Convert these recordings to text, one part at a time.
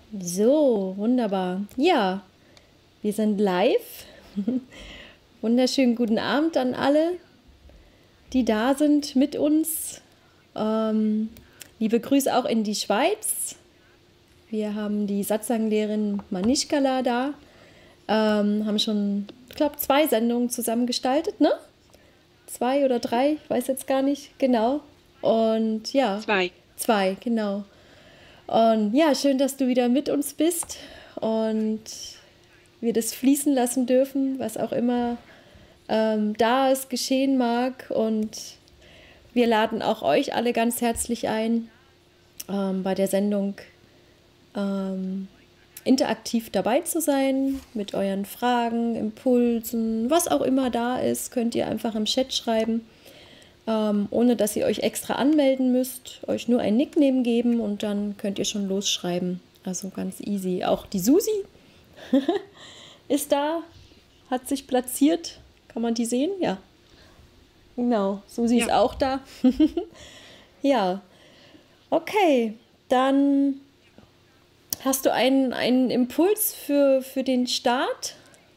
So, wunderbar. Ja, wir sind live. Wunderschönen guten Abend an alle, die da sind mit uns. Ähm, Liebe Grüße auch in die Schweiz. Wir haben die Satzanglehrerin Manischkala da. Haben schon, ich glaube, 2 Sendungen zusammen gestaltet, ne? 2 oder 3, ich weiß jetzt gar nicht genau. Und ja, Zwei. 2, genau. Und ja, schön, dass du wieder mit uns bist und wir das fließen lassen dürfen, was auch immer da ist, geschehen mag. Und wir laden auch euch alle ganz herzlich ein, bei der Sendung ähm, interaktiv dabei zu sein, mit euren Fragen, Impulsen, was auch immer da ist, könnt ihr einfach im Chat schreiben, ohne dass ihr euch extra anmelden müsst, euch nur ein Nickname geben und dann könnt ihr schon losschreiben. Also ganz easy. Auch die Susi ist da, hat sich platziert. Kann man die sehen? Ja, genau. Susi ist Ja. auch da. Ja, okay. Dann hast du einen Impuls für den Start?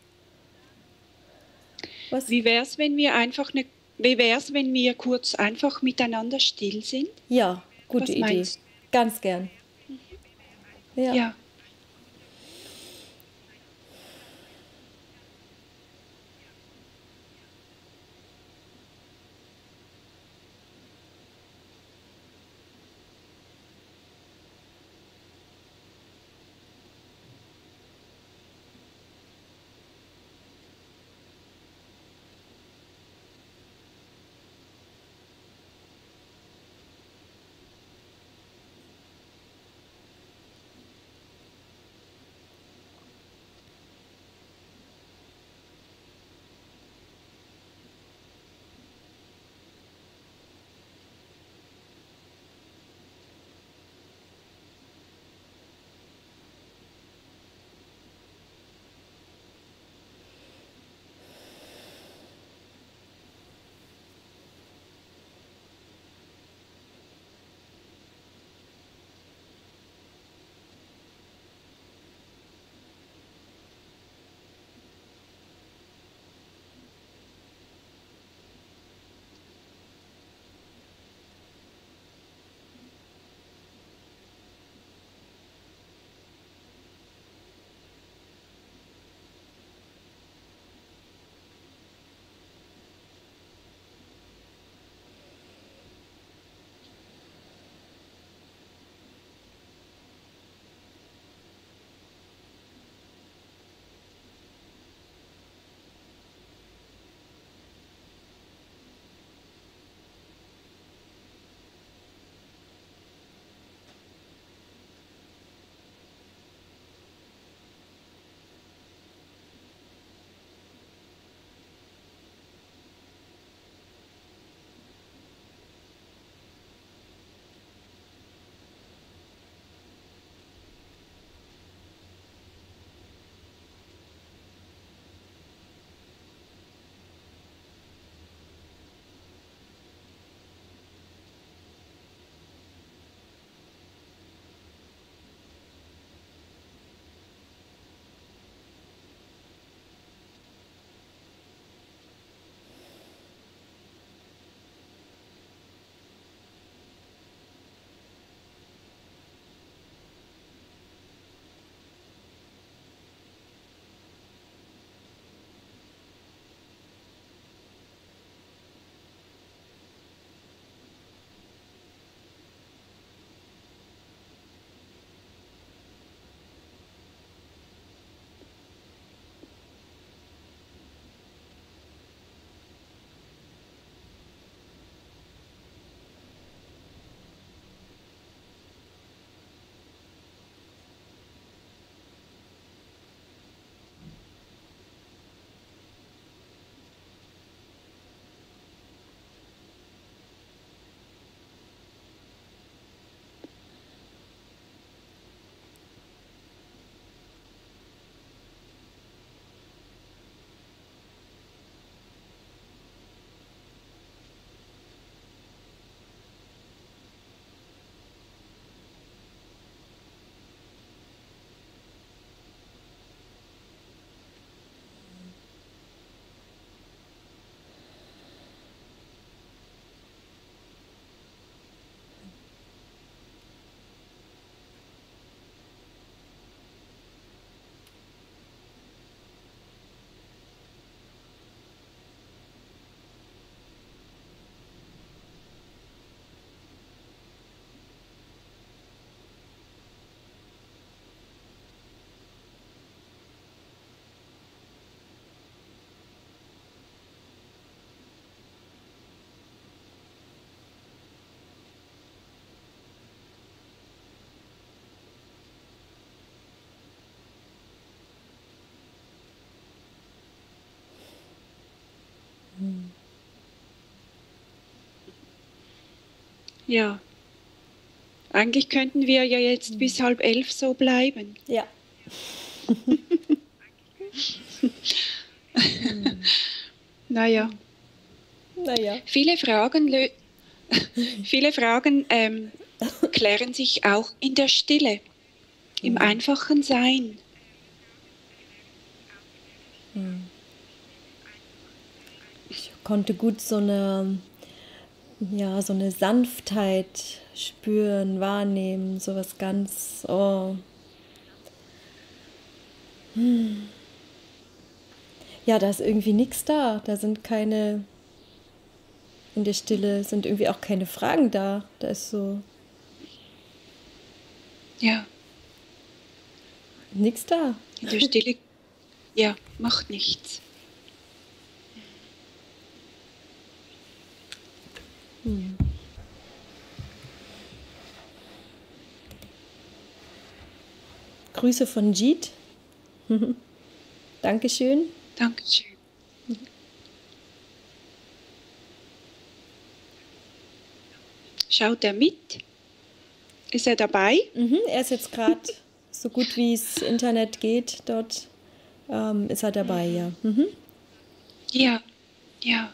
Was? Wie wär's, wenn wir kurz einfach miteinander still sind? Ja, gute Was Idee. meinst Ganz gern. du? Ja. Ja. Ja. Eigentlich könnten wir ja jetzt bis 10:30 so bleiben. Ja. Naja. Viele Fragen klären sich auch in der Stille, im einfachen Sein. Ich konnte gut so eine Sanftheit spüren, wahrnehmen, sowas ganz, Ja, da ist irgendwie nichts da. In der Stille sind irgendwie auch keine Fragen da. Da ist so Ja, nichts da. in der Stille, ja, macht nichts. Grüße von Jeet. Dankeschön. Dankeschön. Schaut er mit? Ist er dabei? Er ist jetzt gerade, so gut wie es Internet geht, dort ist er dabei, ja. Ja, ja.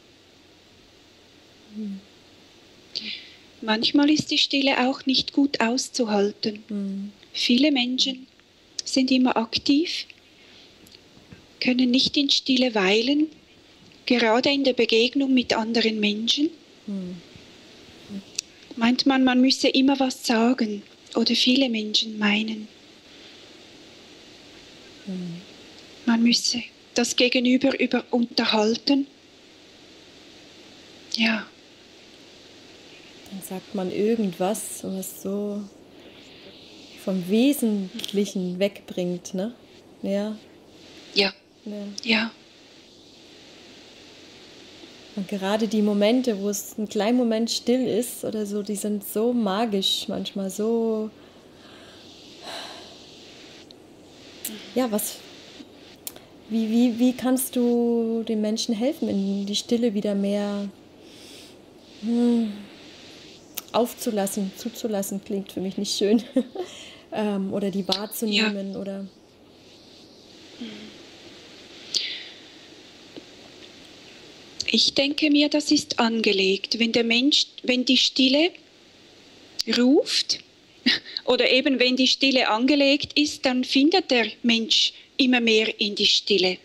Manchmal ist die Stille auch nicht gut auszuhalten. Viele Menschen sind immer aktiv, können nicht in Stille weilen, gerade in der Begegnung mit anderen Menschen. Meint man müsse immer was sagen, oder viele Menschen meinen, man müsse das Gegenüber unterhalten. Ja. Dann sagt man irgendwas, was so vom Wesentlichen wegbringt, ne? Ja. Ja. Ja. Und gerade die Momente, wo es einen kleinen Moment still ist oder so, die sind so magisch manchmal, so... Ja, wie kannst du den Menschen helfen, in die Stille wieder mehr aufzulassen, zuzulassen, klingt für mich nicht schön, oder die wahrzunehmen, oder... Ich denke mir, das ist angelegt. Wenn die Stille ruft, oder eben wenn die Stille angelegt ist, dann findet der Mensch immer mehr in die Stille.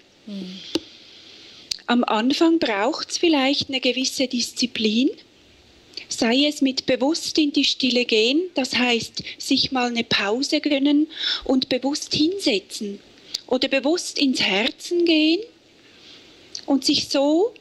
Am Anfang braucht es vielleicht eine gewisse Disziplin, sei es mit bewusst in die Stille gehen, das heißt, sich mal eine Pause gönnen und bewusst hinsetzen oder bewusst ins Herzen gehen und sich so,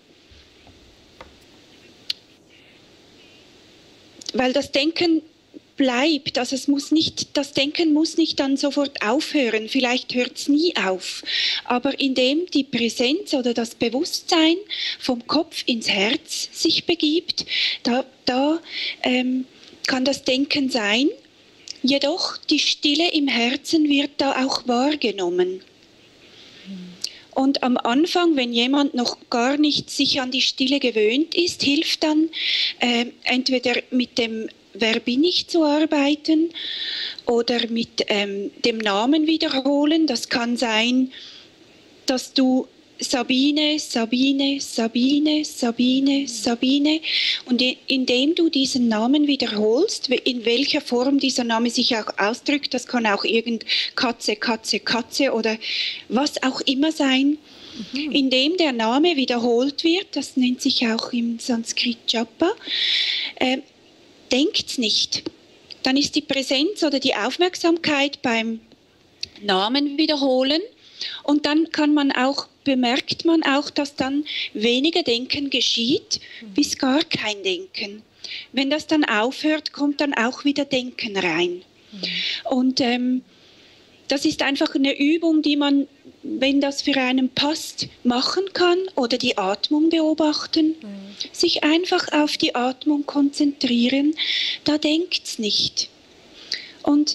weil das Denken bleibt, also das Denken muss nicht dann sofort aufhören, vielleicht hört es nie auf, aber indem die Präsenz oder das Bewusstsein vom Kopf ins Herz sich begibt, da kann das Denken sein, jedoch die Stille im Herzen wird da auch wahrgenommen. Und am Anfang, wenn jemand noch gar nicht sich an die Stille gewöhnt ist, hilft dann entweder mit dem Wer bin ich zu arbeiten oder mit dem Namen wiederholen. Das kann sein, dass du Sabine, Sabine, Sabine, Sabine, Sabine, und indem du diesen Namen wiederholst, in welcher Form dieser Name sich auch ausdrückt, das kann auch Katze, Katze, Katze oder was auch immer sein, indem der Name wiederholt wird, das nennt sich auch im Sanskrit Japa, denkt's nicht. Dann ist die Präsenz oder die Aufmerksamkeit beim Namen wiederholen und dann bemerkt man auch, dass dann weniger Denken geschieht, bis gar kein Denken. Wenn das dann aufhört, kommt dann auch wieder Denken rein. Und das ist einfach eine Übung, die man, wenn das für einen passt, machen kann oder die Atmung beobachten. Sich einfach auf die Atmung konzentrieren, da denkt's nicht. Und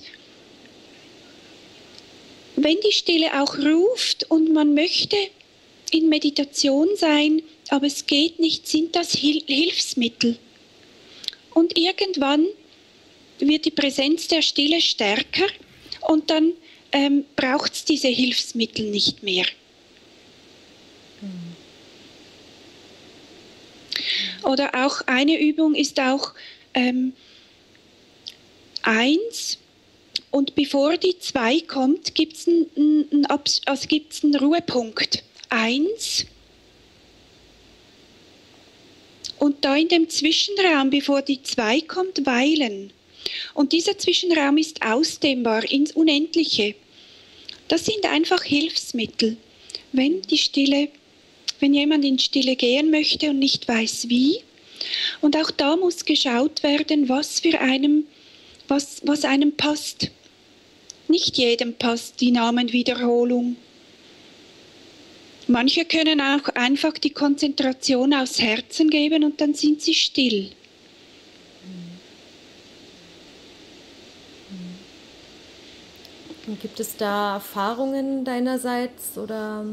wenn die Stille auch ruft und man möchte in Meditation sein, aber es geht nicht, sind das Hilfsmittel. Und irgendwann wird die Präsenz der Stille stärker und dann braucht es diese Hilfsmittel nicht mehr. Oder auch eine Übung ist auch 1 und bevor die 2 kommt, gibt es einen Ruhepunkt. 1 und da in dem Zwischenraum, bevor die 2 kommt, weilen. Und dieser Zwischenraum ist ausdehnbar ins Unendliche. Das sind einfach Hilfsmittel. Wenn jemand in Stille gehen möchte und nicht weiß wie, und auch da muss geschaut werden, was einem passt. Nicht jedem passt die Namenwiederholung. Manche können auch einfach die Konzentration aufs Herzen geben und dann sind sie still. Und gibt es da Erfahrungen deinerseits oder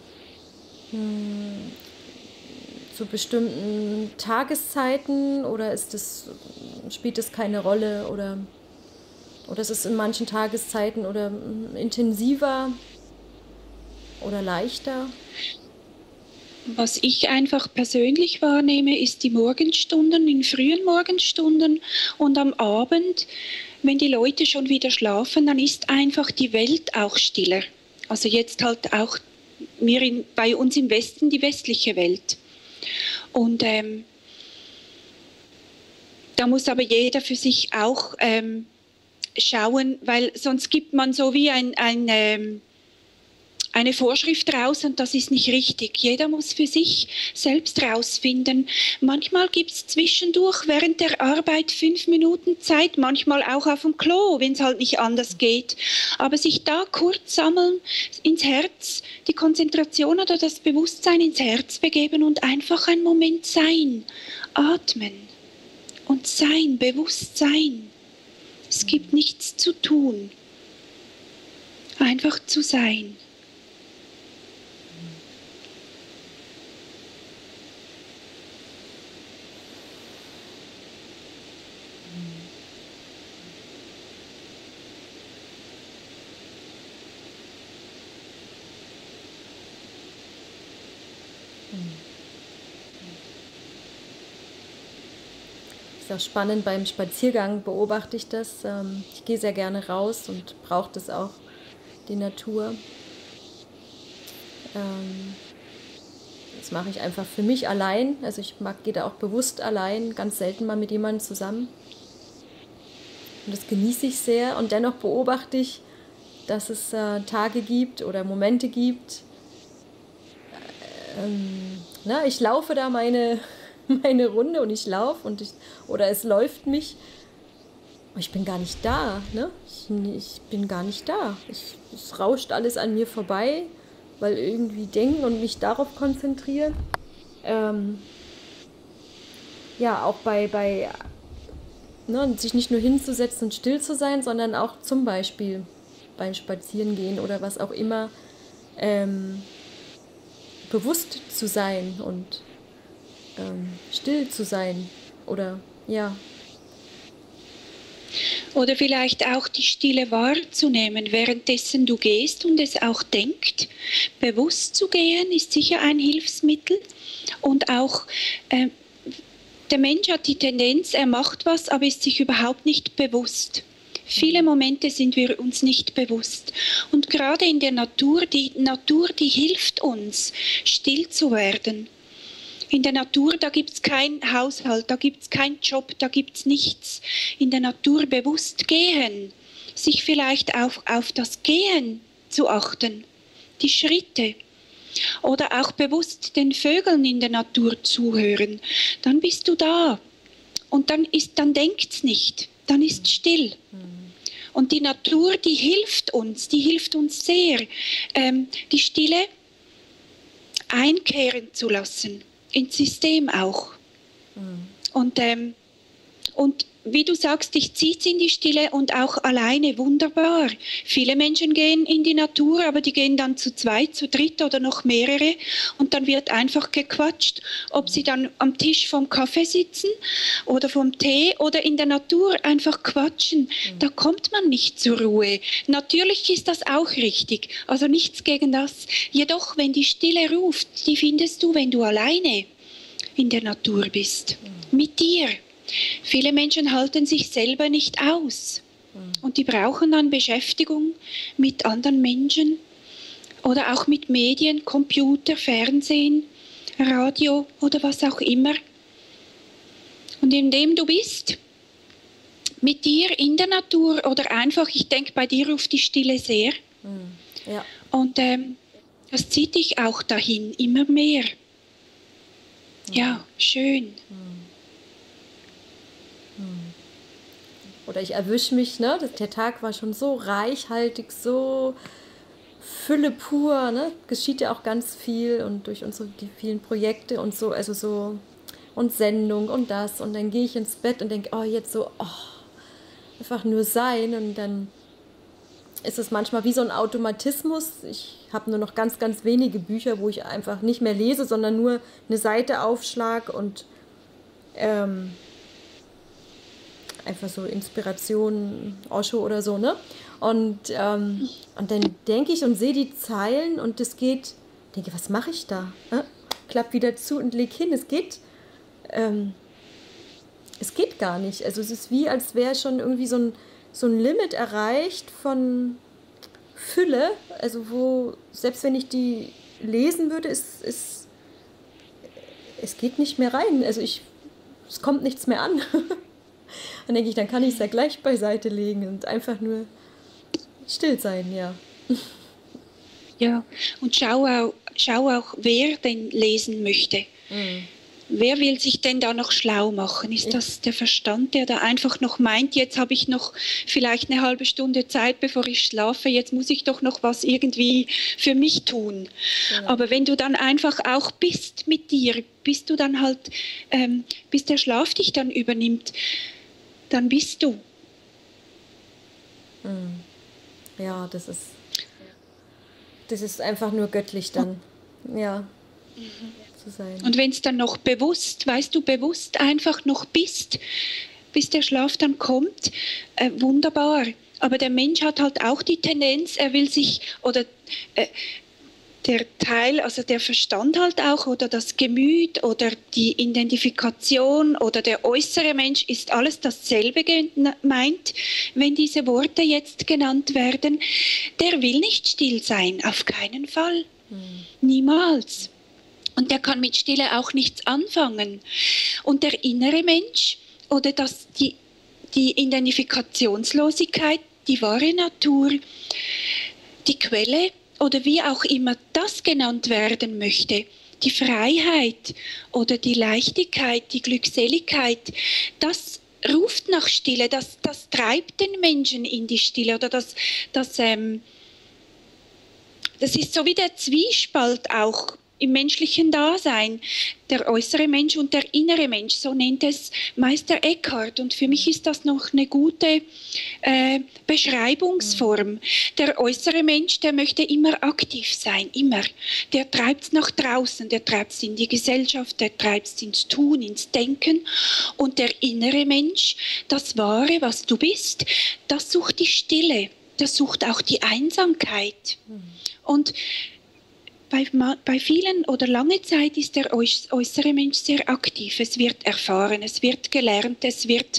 zu bestimmten Tageszeiten oder spielt es keine Rolle oder ist es in manchen Tageszeiten oder intensiver oder leichter? Was ich einfach persönlich wahrnehme, ist die Morgenstunden, in frühen Morgenstunden und am Abend, wenn die Leute schon wieder schlafen, dann ist einfach die Welt auch stiller. Also jetzt halt auch bei uns im Westen die westliche Welt. Und da muss aber jeder für sich auch schauen, weil sonst gibt man so wie eine Vorschrift raus und das ist nicht richtig. Jeder muss für sich selbst rausfinden. Manchmal gibt es zwischendurch während der Arbeit 5 Minuten Zeit, manchmal auch auf dem Klo, wenn es halt nicht anders geht. Aber sich da kurz sammeln, ins Herz, die Konzentration oder das Bewusstsein ins Herz begeben und einfach einen Moment sein, atmen und sein, bewusst sein. Es gibt nichts zu tun, einfach zu sein. Ist auch spannend, beim Spaziergang beobachte ich das. Ich gehe sehr gerne raus und brauche das auch, die Natur. Das mache ich einfach für mich allein. Also ich gehe da auch bewusst allein, ganz selten mal mit jemandem zusammen. Und das genieße ich sehr. Und dennoch beobachte ich, dass es Tage gibt oder Momente gibt. Ich laufe da meine Runde und ich laufe oder es läuft mich. Ich bin gar nicht da. Ne? Ich bin gar nicht da. Es rauscht alles an mir vorbei, weil irgendwie denken und mich darauf konzentrieren. Auch bei sich nicht nur hinzusetzen und still zu sein, sondern auch zum Beispiel beim Spazierengehen oder was auch immer bewusst zu sein und still zu sein oder ja. Oder vielleicht auch die Stille wahrzunehmen, währenddessen du gehst und es auch denkt. Bewusst zu gehen ist sicher ein Hilfsmittel und auch der Mensch hat die Tendenz, er macht was, aber ist sich überhaupt nicht bewusst. Viele Momente sind wir uns nicht bewusst. Und gerade in der Natur, die hilft uns, still zu werden. In der Natur, da gibt es keinen Haushalt, da gibt es keinen Job, da gibt es nichts. In der Natur bewusst gehen, sich vielleicht auf das Gehen zu achten, die Schritte. Oder auch bewusst den Vögeln in der Natur zuhören. Dann bist du da. Und dann denkt es nicht, dann ist still. Und die Natur, die hilft uns sehr, die Stille einkehren zu lassen. Ins System auch. Und wie du sagst, dich zieht in die Stille und auch alleine wunderbar. Viele Menschen gehen in die Natur, aber die gehen dann zu zweit, zu dritt oder noch mehrere und dann wird einfach gequatscht, ob sie dann am Tisch vom Kaffee sitzen oder vom Tee oder in der Natur einfach quatschen. Da kommt man nicht zur Ruhe. Natürlich ist das auch richtig, also nichts gegen das. Jedoch, wenn die Stille ruft, die findest du, wenn du alleine in der Natur bist, mit dir. Viele Menschen halten sich selber nicht aus und die brauchen dann Beschäftigung mit anderen Menschen oder auch mit Medien, Computer, Fernsehen, Radio oder was auch immer. Und indem du bist, mit dir in der Natur oder einfach, ich denke, bei dir ruft die Stille sehr. Ja. Und das zieht dich auch dahin, immer mehr. Ja, schön. Oder ich erwische mich, ne? Der Tag war schon so reichhaltig, so Fülle pur, ne? Geschieht ja auch ganz viel und durch die vielen Projekte und so, also so und Sendung und das und dann gehe ich ins Bett und denke, oh, jetzt so, einfach nur sein und dann ist es manchmal wie so ein Automatismus. Ich habe nur noch ganz, ganz wenige Bücher, wo ich einfach nicht mehr lese, sondern nur eine Seite aufschlag und einfach so Inspiration, Osho oder so, ne? Und dann denke ich und sehe die Zeilen und denke, was mache ich da? Klapp wieder zu und leg hin. Es geht gar nicht. Also es ist wie, als wäre schon irgendwie so ein Limit erreicht von Fülle, also wo, selbst wenn ich die lesen würde, es geht nicht mehr rein. Also es kommt nichts mehr an. Dann denke ich, dann kann ich es ja gleich beiseite legen und einfach nur still sein, ja. Ja, und schau auch, wer denn lesen möchte. Wer will sich denn da noch schlau machen? Ist das der Verstand, der da einfach noch meint, jetzt habe ich noch vielleicht eine halbe Stunde Zeit, bevor ich schlafe, jetzt muss ich doch noch was irgendwie für mich tun. Ja. Aber wenn du dann einfach auch bist mit dir, bis du dann halt, bis der Schlaf dich dann übernimmt, dann bist du. Ja, das ist einfach nur göttlich dann, ja. Zu sein. Und wenn es dann noch bewusst einfach noch bist, bis der Schlaf dann kommt, wunderbar. Aber der Mensch hat halt auch die Tendenz, er will sich, oder der Teil, also der Verstand halt auch, oder das Gemüt, oder die Identifikation, oder der äußere Mensch ist alles dasselbe gemeint, wenn diese Worte jetzt genannt werden. Der will nicht still sein, auf keinen Fall. Niemals. Und der kann mit Stille auch nichts anfangen. Und der innere Mensch oder die Identifikationslosigkeit, die wahre Natur, die Quelle oder wie auch immer das genannt werden möchte, die Freiheit oder die Leichtigkeit, die Glückseligkeit, das ruft nach Stille, das treibt den Menschen in die Stille oder das ist so wie der Zwiespalt auch im menschlichen Dasein, der äußere Mensch und der innere Mensch, so nennt es Meister Eckhart. Und für mich ist das noch eine gute Beschreibungsform. Der äußere Mensch, der möchte immer aktiv sein, immer. Der treibt es nach draußen, der treibt es in die Gesellschaft, der treibt es ins Tun, ins Denken. Und der innere Mensch, das Wahre, was du bist, das sucht die Stille, das sucht auch die Einsamkeit. Und bei vielen oder lange Zeit ist der äußere Mensch sehr aktiv. Es wird erfahren, es wird gelernt, es wird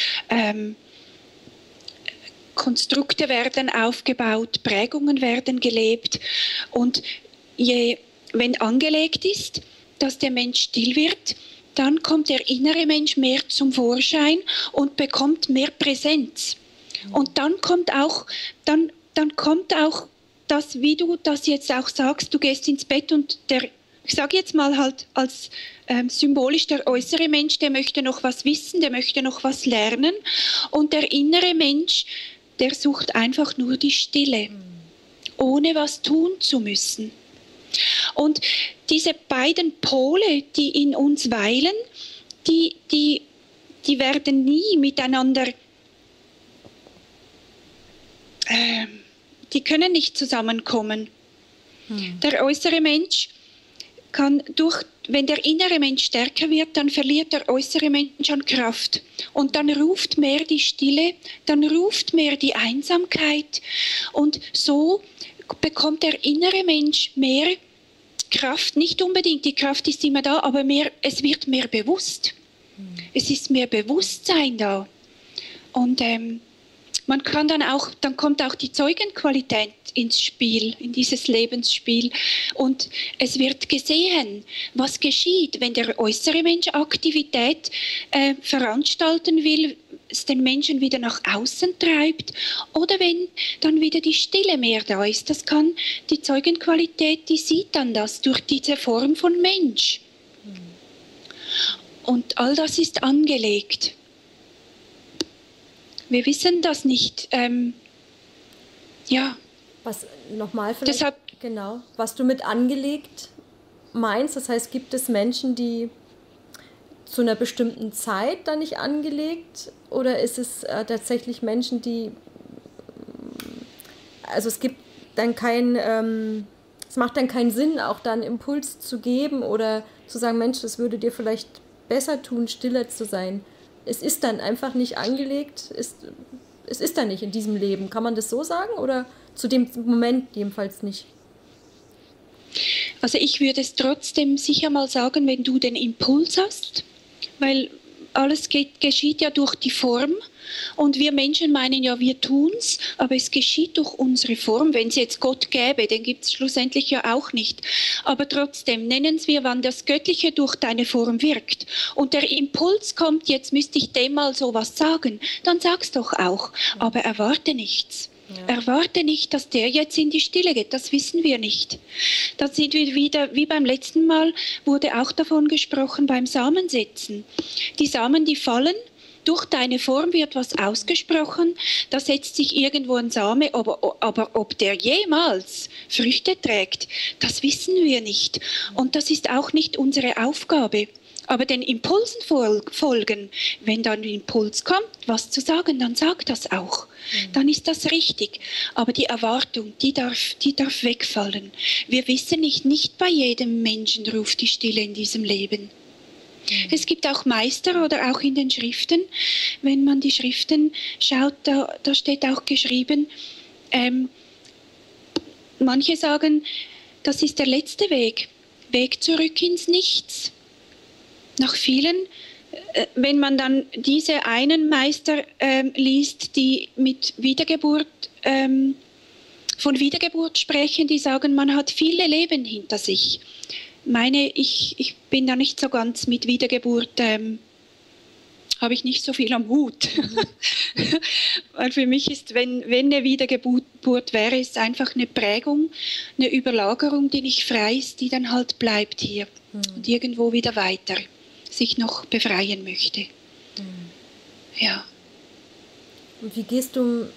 Konstrukte werden aufgebaut, Prägungen werden gelebt. Und wenn angelegt ist, dass der Mensch still wird, dann kommt der innere Mensch mehr zum Vorschein und bekommt mehr Präsenz. Und dann kommt auch das, wie du das jetzt auch sagst, du gehst ins Bett und ich sage jetzt mal halt als symbolisch, der äußere Mensch, der möchte noch was wissen, der möchte noch was lernen und der innere Mensch, der sucht einfach nur die Stille, ohne was tun zu müssen. Und diese beiden Pole, die in uns weilen, die die werden nie miteinander, die können nicht zusammenkommen. Der äußere Mensch kann wenn der innere Mensch stärker wird, dann verliert der äußere Mensch an Kraft. Und dann ruft mehr die Stille, dann ruft mehr die Einsamkeit. Und so bekommt der innere Mensch mehr Kraft. Nicht unbedingt, die Kraft ist immer da, aber es wird mehr bewusst. Es ist mehr Bewusstsein da. Und man kann dann kommt auch die Zeugenqualität ins Spiel, in dieses Lebensspiel. Und es wird gesehen, was geschieht, wenn der äußere Mensch Aktivität veranstalten will, es den Menschen wieder nach außen treibt, oder wenn dann wieder die Stille mehr da ist. Das kann die Zeugenqualität, die sieht dann das durch diese Form von Mensch. Und all das ist angelegt. Wir wissen das nicht. Ja. Was nochmal vielleicht, Deshalb, genau, was du mit angelegt meinst, das heißt, gibt es Menschen, die zu einer bestimmten Zeit dann nicht angelegt, oder ist es tatsächlich Menschen, die, also es gibt dann es macht dann keinen Sinn, auch dann Impuls zu geben oder zu sagen, Mensch, das würde dir vielleicht besser tun, stiller zu sein. Es ist dann einfach nicht angelegt, es ist dann nicht in diesem Leben. Kann man das so sagen oder zu dem Moment jedenfalls nicht? Also ich würde es trotzdem sicher mal sagen, wenn du den Impuls hast, weil alles geschieht ja durch die Form. Und wir Menschen meinen ja, wir tun's, aber es geschieht durch unsere Form. Wenn es jetzt Gott gäbe, den gibt es schlussendlich ja auch nicht. Aber trotzdem, nennen wir, wann das Göttliche durch deine Form wirkt. Und der Impuls kommt, jetzt müsste ich dem mal sowas sagen. Dann sag's doch auch, aber erwarte nichts. Ja. Erwarte nicht, dass der jetzt in die Stille geht, das wissen wir nicht. Da sind wir wieder, wie beim letzten Mal, wurde auch davon gesprochen beim Samensetzen. Die Samen, die fallen, durch deine Form wird was ausgesprochen, da setzt sich irgendwo ein Same, aber ob der jemals Früchte trägt, das wissen wir nicht. Und das ist auch nicht unsere Aufgabe. Aber den Impulsen folgen, wenn dann ein Impuls kommt, was zu sagen, dann sag das auch. Dann ist das richtig. Aber die Erwartung, die darf wegfallen. Wir wissen nicht bei jedem Menschen ruft die Stille in diesem Leben. Es gibt auch Meister oder auch in den Schriften, wenn man die Schriften schaut, da steht auch geschrieben, manche sagen, das ist der letzte Weg zurück ins Nichts. Nach vielen, wenn man dann diese einen Meister liest, die mit Wiedergeburt, von Wiedergeburt sprechen, die sagen, man hat viele Leben hinter sich. Ich bin da nicht so ganz mit Wiedergeburt, habe ich nicht so viel am Hut. Weil für mich ist, wenn eine Wiedergeburt wäre, ist einfach eine Prägung, eine Überlagerung, die nicht frei ist, die dann halt bleibt hier und irgendwo wieder weiter sich noch befreien möchte. Ja. Und wie gehst du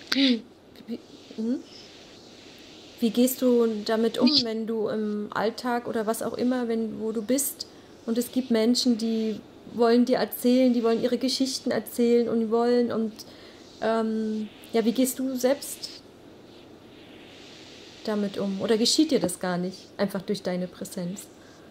damit um, wenn du im Alltag oder was auch immer, wo du bist und es gibt Menschen, die wollen dir erzählen, die wollen ihre Geschichten erzählen und wie gehst du selbst damit um? Oder geschieht dir das gar nicht, einfach durch deine Präsenz?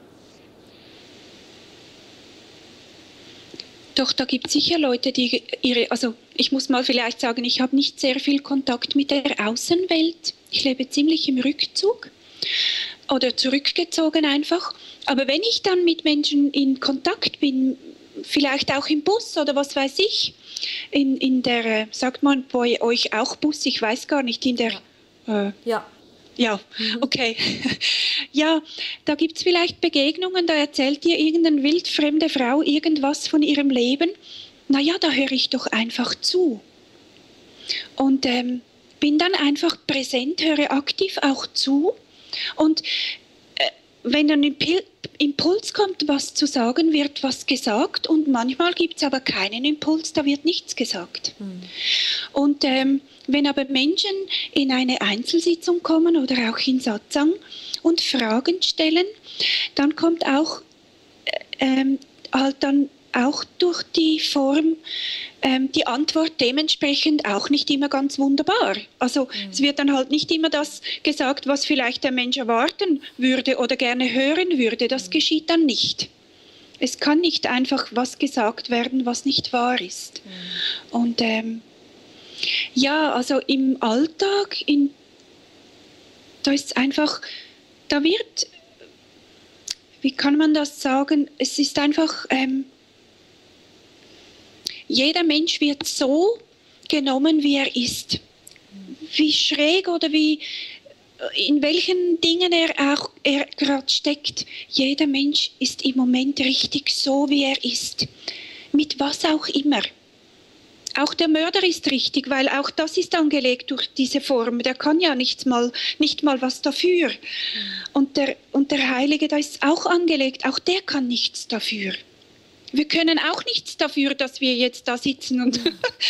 Doch, da gibt es sicher Leute, die also ich muss mal vielleicht sagen, ich habe nicht sehr viel Kontakt mit der Außenwelt. Ich lebe ziemlich im Rückzug oder zurückgezogen einfach. Aber wenn ich dann mit Menschen in Kontakt bin, vielleicht auch im Bus oder was weiß ich, in der, sagt man bei euch auch Bus, ich weiß gar nicht, in der... Ja, okay. Ja, da gibt es vielleicht Begegnungen, da erzählt dir irgendeine wildfremde Frau irgendwas von ihrem Leben. Na ja, da höre ich doch einfach zu. Und bin dann einfach präsent, höre aktiv auch zu. Und wenn dann ein Impuls kommt, was zu sagen, wird was gesagt. Und manchmal gibt es aber keinen Impuls, da wird nichts gesagt. Und wenn aber Menschen in eine Einzelsitzung kommen oder auch in Satsang und Fragen stellen, dann kommt auch halt dann auch durch die Form die Antwort dementsprechend auch nicht immer ganz wunderbar. Also es wird dann halt nicht immer das gesagt, was vielleicht der Mensch erwarten würde oder gerne hören würde. Das geschieht dann nicht. Es kann nicht einfach was gesagt werden, was nicht wahr ist. Und ja, also im Alltag, da ist einfach, da wird, wie kann man das sagen, es ist einfach, jeder Mensch wird so genommen, wie er ist. Wie schräg oder wie, in welchen Dingen er gerade steckt. Jeder Mensch ist im Moment richtig so, wie er ist. Mit was auch immer. Auch der Mörder ist richtig, weil auch das ist angelegt durch diese Form. Der kann ja nicht mal was dafür. Und der Heilige, da ist auch angelegt, auch der kann nichts dafür. Wir können auch nichts dafür, dass wir jetzt da sitzen und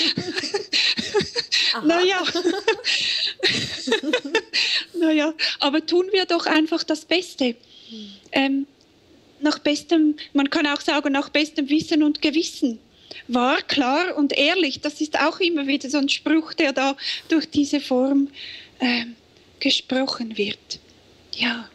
naja, aber tun wir doch einfach das Beste. Nach bestem, man kann auch sagen, nach bestem Wissen und Gewissen. Wahr, klar und ehrlich, das ist auch immer wieder so ein Spruch, der da durch diese Form gesprochen wird. Ja.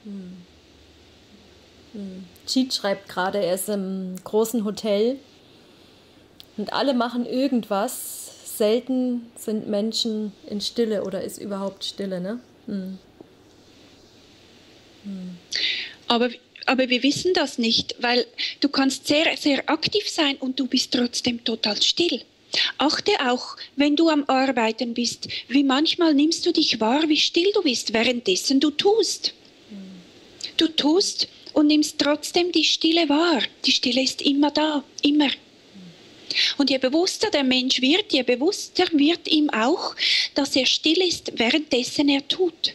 Cheat schreibt gerade, er ist im großen Hotel und alle machen irgendwas. Selten sind Menschen in Stille oder ist überhaupt Stille, ne? Aber wir wissen das nicht, weil du kannst sehr, sehr aktiv sein und du bist trotzdem total still. Achte auch, wenn du am Arbeiten bist, wie manchmal nimmst du dich wahr, wie still du bist, währenddessen du tust. Du tust und nimmst trotzdem die Stille wahr. Die Stille ist immer da, immer. Und je bewusster der Mensch wird, je bewusster wird ihm auch, dass er still ist, währenddessen er tut.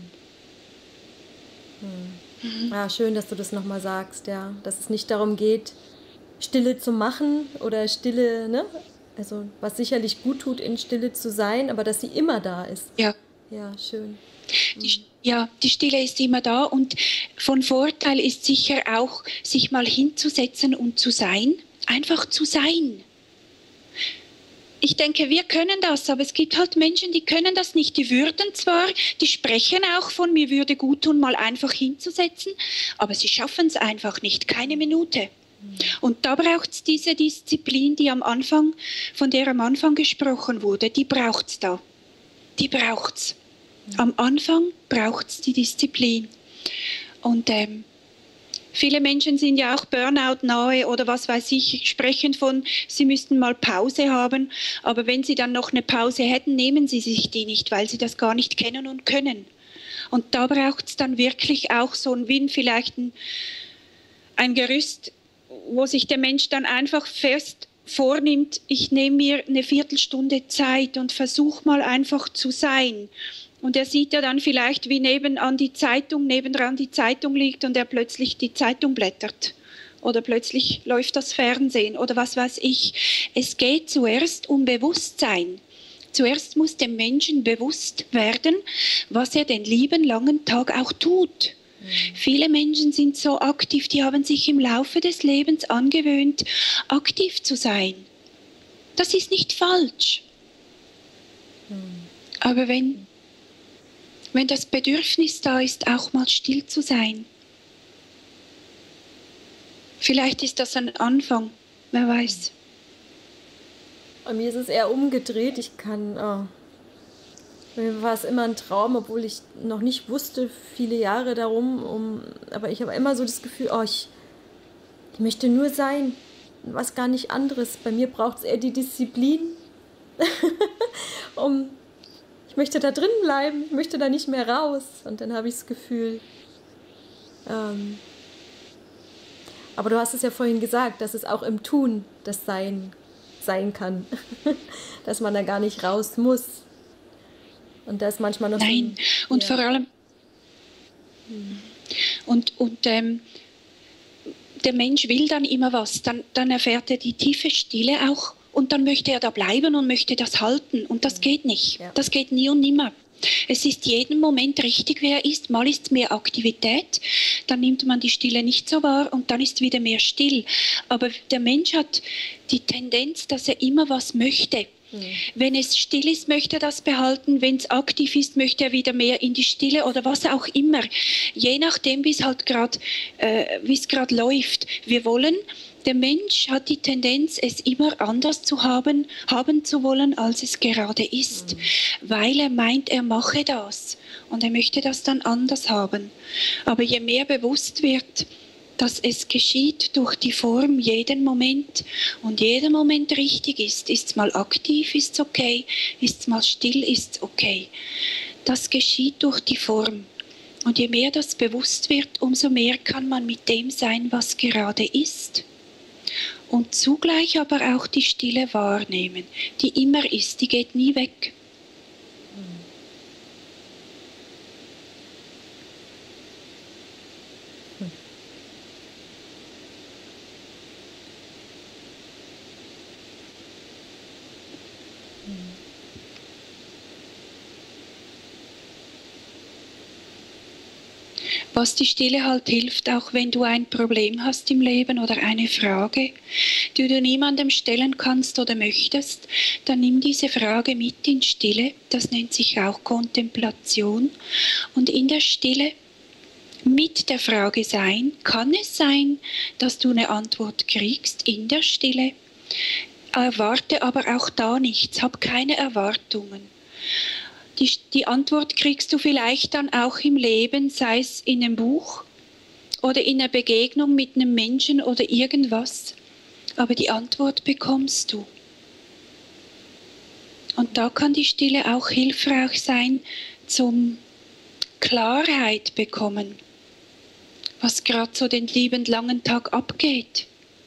Ja, schön, dass du das nochmal sagst, ja. Dass es nicht darum geht, Stille zu machen oder Stille, ne? Also was sicherlich gut tut, in Stille zu sein, aber dass sie immer da ist. Ja. Ja, schön. Die Stille ist immer da und von Vorteil ist sicher auch, sich mal hinzusetzen und zu sein, einfach zu sein. Ich denke, wir können das, aber es gibt halt Menschen, die können das nicht. Die würden zwar, die sprechen auch von, mir würde gut tun, mal einfach hinzusetzen, aber sie schaffen es einfach nicht, keine Minute. Und da braucht es diese Disziplin, von der am Anfang gesprochen wurde, die braucht es da. Die braucht es. Am Anfang braucht es die Disziplin. Und viele Menschen sind ja auch Burnout nahe oder was weiß ich, sprechen von, sie müssten mal Pause haben. Aber wenn sie dann noch eine Pause hätten, nehmen sie sich die nicht, weil sie das gar nicht kennen und können. Und da braucht es dann wirklich auch so vielleicht ein Gerüst, wo sich der Mensch dann einfach fest vornimmt, ich nehme mir eine Viertelstunde Zeit und versuche mal einfach zu sein. Und er sieht ja dann vielleicht, wie nebendran die Zeitung liegt und er plötzlich die Zeitung blättert. Oder plötzlich läuft das Fernsehen oder was weiß ich. Es geht zuerst um Bewusstsein. Zuerst muss dem Menschen bewusst werden, was er den lieben langen Tag auch tut. Viele Menschen sind so aktiv, die haben sich im Laufe des Lebens angewöhnt, aktiv zu sein. Das ist nicht falsch. Aber wenn das Bedürfnis da ist, auch mal still zu sein. Vielleicht ist das ein Anfang, wer weiß. Bei mir ist es eher umgedreht. Mir war es immer ein Traum, obwohl ich noch nicht wusste, viele Jahre darum. Aber ich habe immer so das Gefühl, ich möchte nur sein, was gar nicht anderes. Bei mir braucht es eher die Disziplin, ich möchte da drin bleiben, ich möchte da nicht mehr raus. Und dann habe ich das Gefühl, aber du hast es ja vorhin gesagt, dass es auch im Tun das sein kann, dass man da gar nicht raus muss. Und da ist manchmal noch Nein, und vor allem der Mensch will dann immer was, dann erfährt er die tiefe Stille auch und dann möchte er da bleiben und möchte das halten und das geht nicht, das geht nie und nimmer. Es ist jeden Moment richtig, wie er ist. Mal ist mehr Aktivität, dann nimmt man die Stille nicht so wahr und dann ist wieder mehr still. Aber der Mensch hat die Tendenz, dass er immer was möchte. Wenn es still ist, möchte er das behalten. Wenn es aktiv ist, möchte er wieder mehr in die Stille oder was auch immer. Je nachdem, wie es halt gerade läuft. Der Mensch hat die Tendenz, es immer anders haben zu wollen, als es gerade ist, weil er meint, er mache das und er möchte das dann anders haben. Aber je mehr bewusst wird, dass es geschieht durch die Form jeden Moment und jeder Moment richtig ist es mal aktiv, ist es okay, ist es mal still, ist es okay. Das geschieht durch die Form. Und je mehr das bewusst wird, umso mehr kann man mit dem sein, was gerade ist. Und zugleich aber auch die Stille wahrnehmen, die immer ist, die geht nie weg. Was die Stille halt hilft, auch wenn du ein Problem hast im Leben oder eine Frage, die du niemandem stellen kannst oder möchtest, dann nimm diese Frage mit in Stille. Das nennt sich auch Kontemplation. Und in der Stille mit der Frage sein, kann es sein, dass du eine Antwort kriegst in der Stille. Erwarte aber auch da nichts, hab keine Erwartungen. Die Antwort kriegst du vielleicht dann auch im Leben, sei es in einem Buch oder in einer Begegnung mit einem Menschen oder irgendwas. Aber die Antwort bekommst du. Und da kann die Stille auch hilfreich sein zum Klarheit bekommen, was gerade so den lieben langen Tag abgeht.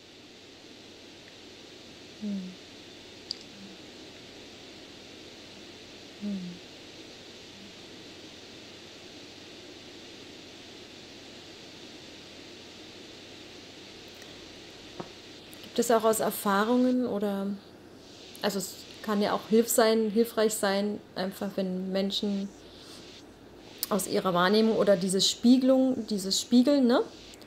Gibt es auch aus Erfahrungen oder, also es kann ja auch hilfreich sein, einfach wenn Menschen aus ihrer Wahrnehmung oder dieses Spiegeln, ne?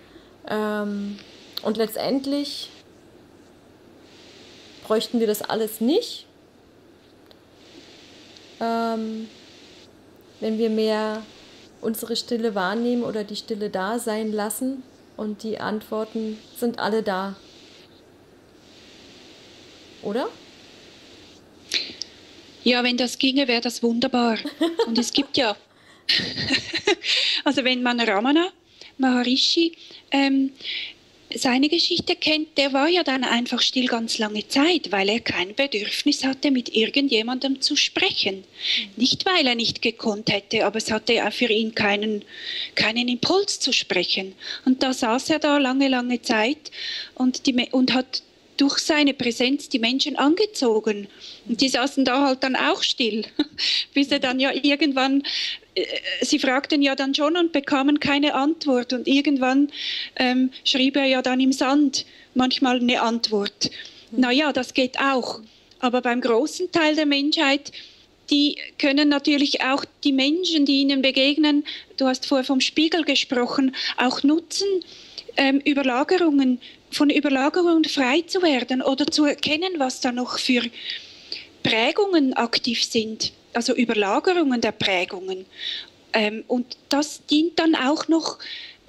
Und letztendlich bräuchten wir das alles nicht, wenn wir mehr unsere Stille wahrnehmen oder die Stille da sein lassen und die Antworten sind alle da. Oder? Ja, wenn das ginge, wäre das wunderbar. Und es gibt ja, also wenn man Ramana Maharishi seine Geschichte kennt, der war ja dann einfach still ganz lange Zeit, weil er kein Bedürfnis hatte, mit irgendjemandem zu sprechen. Nicht, weil er nicht gekonnt hätte, aber es hatte ja für ihn keinen Impuls zu sprechen. Und da saß er da lange Zeit und hat durch seine Präsenz die Menschen angezogen. Und die saßen da halt dann auch still, bis er dann ja irgendwann, sie fragten ja dann schon und bekamen keine Antwort. Und irgendwann schrieb er ja dann im Sand manchmal eine Antwort. Naja, das geht auch. Aber beim großen Teil der Menschheit, die können natürlich auch die Menschen, die ihnen begegnen, du hast vorher vom Spiegel gesprochen, auch nutzen, von Überlagerungen frei zu werden oder zu erkennen, was da noch für Prägungen aktiv sind, also Überlagerungen der Prägungen. Und das dient dann auch noch,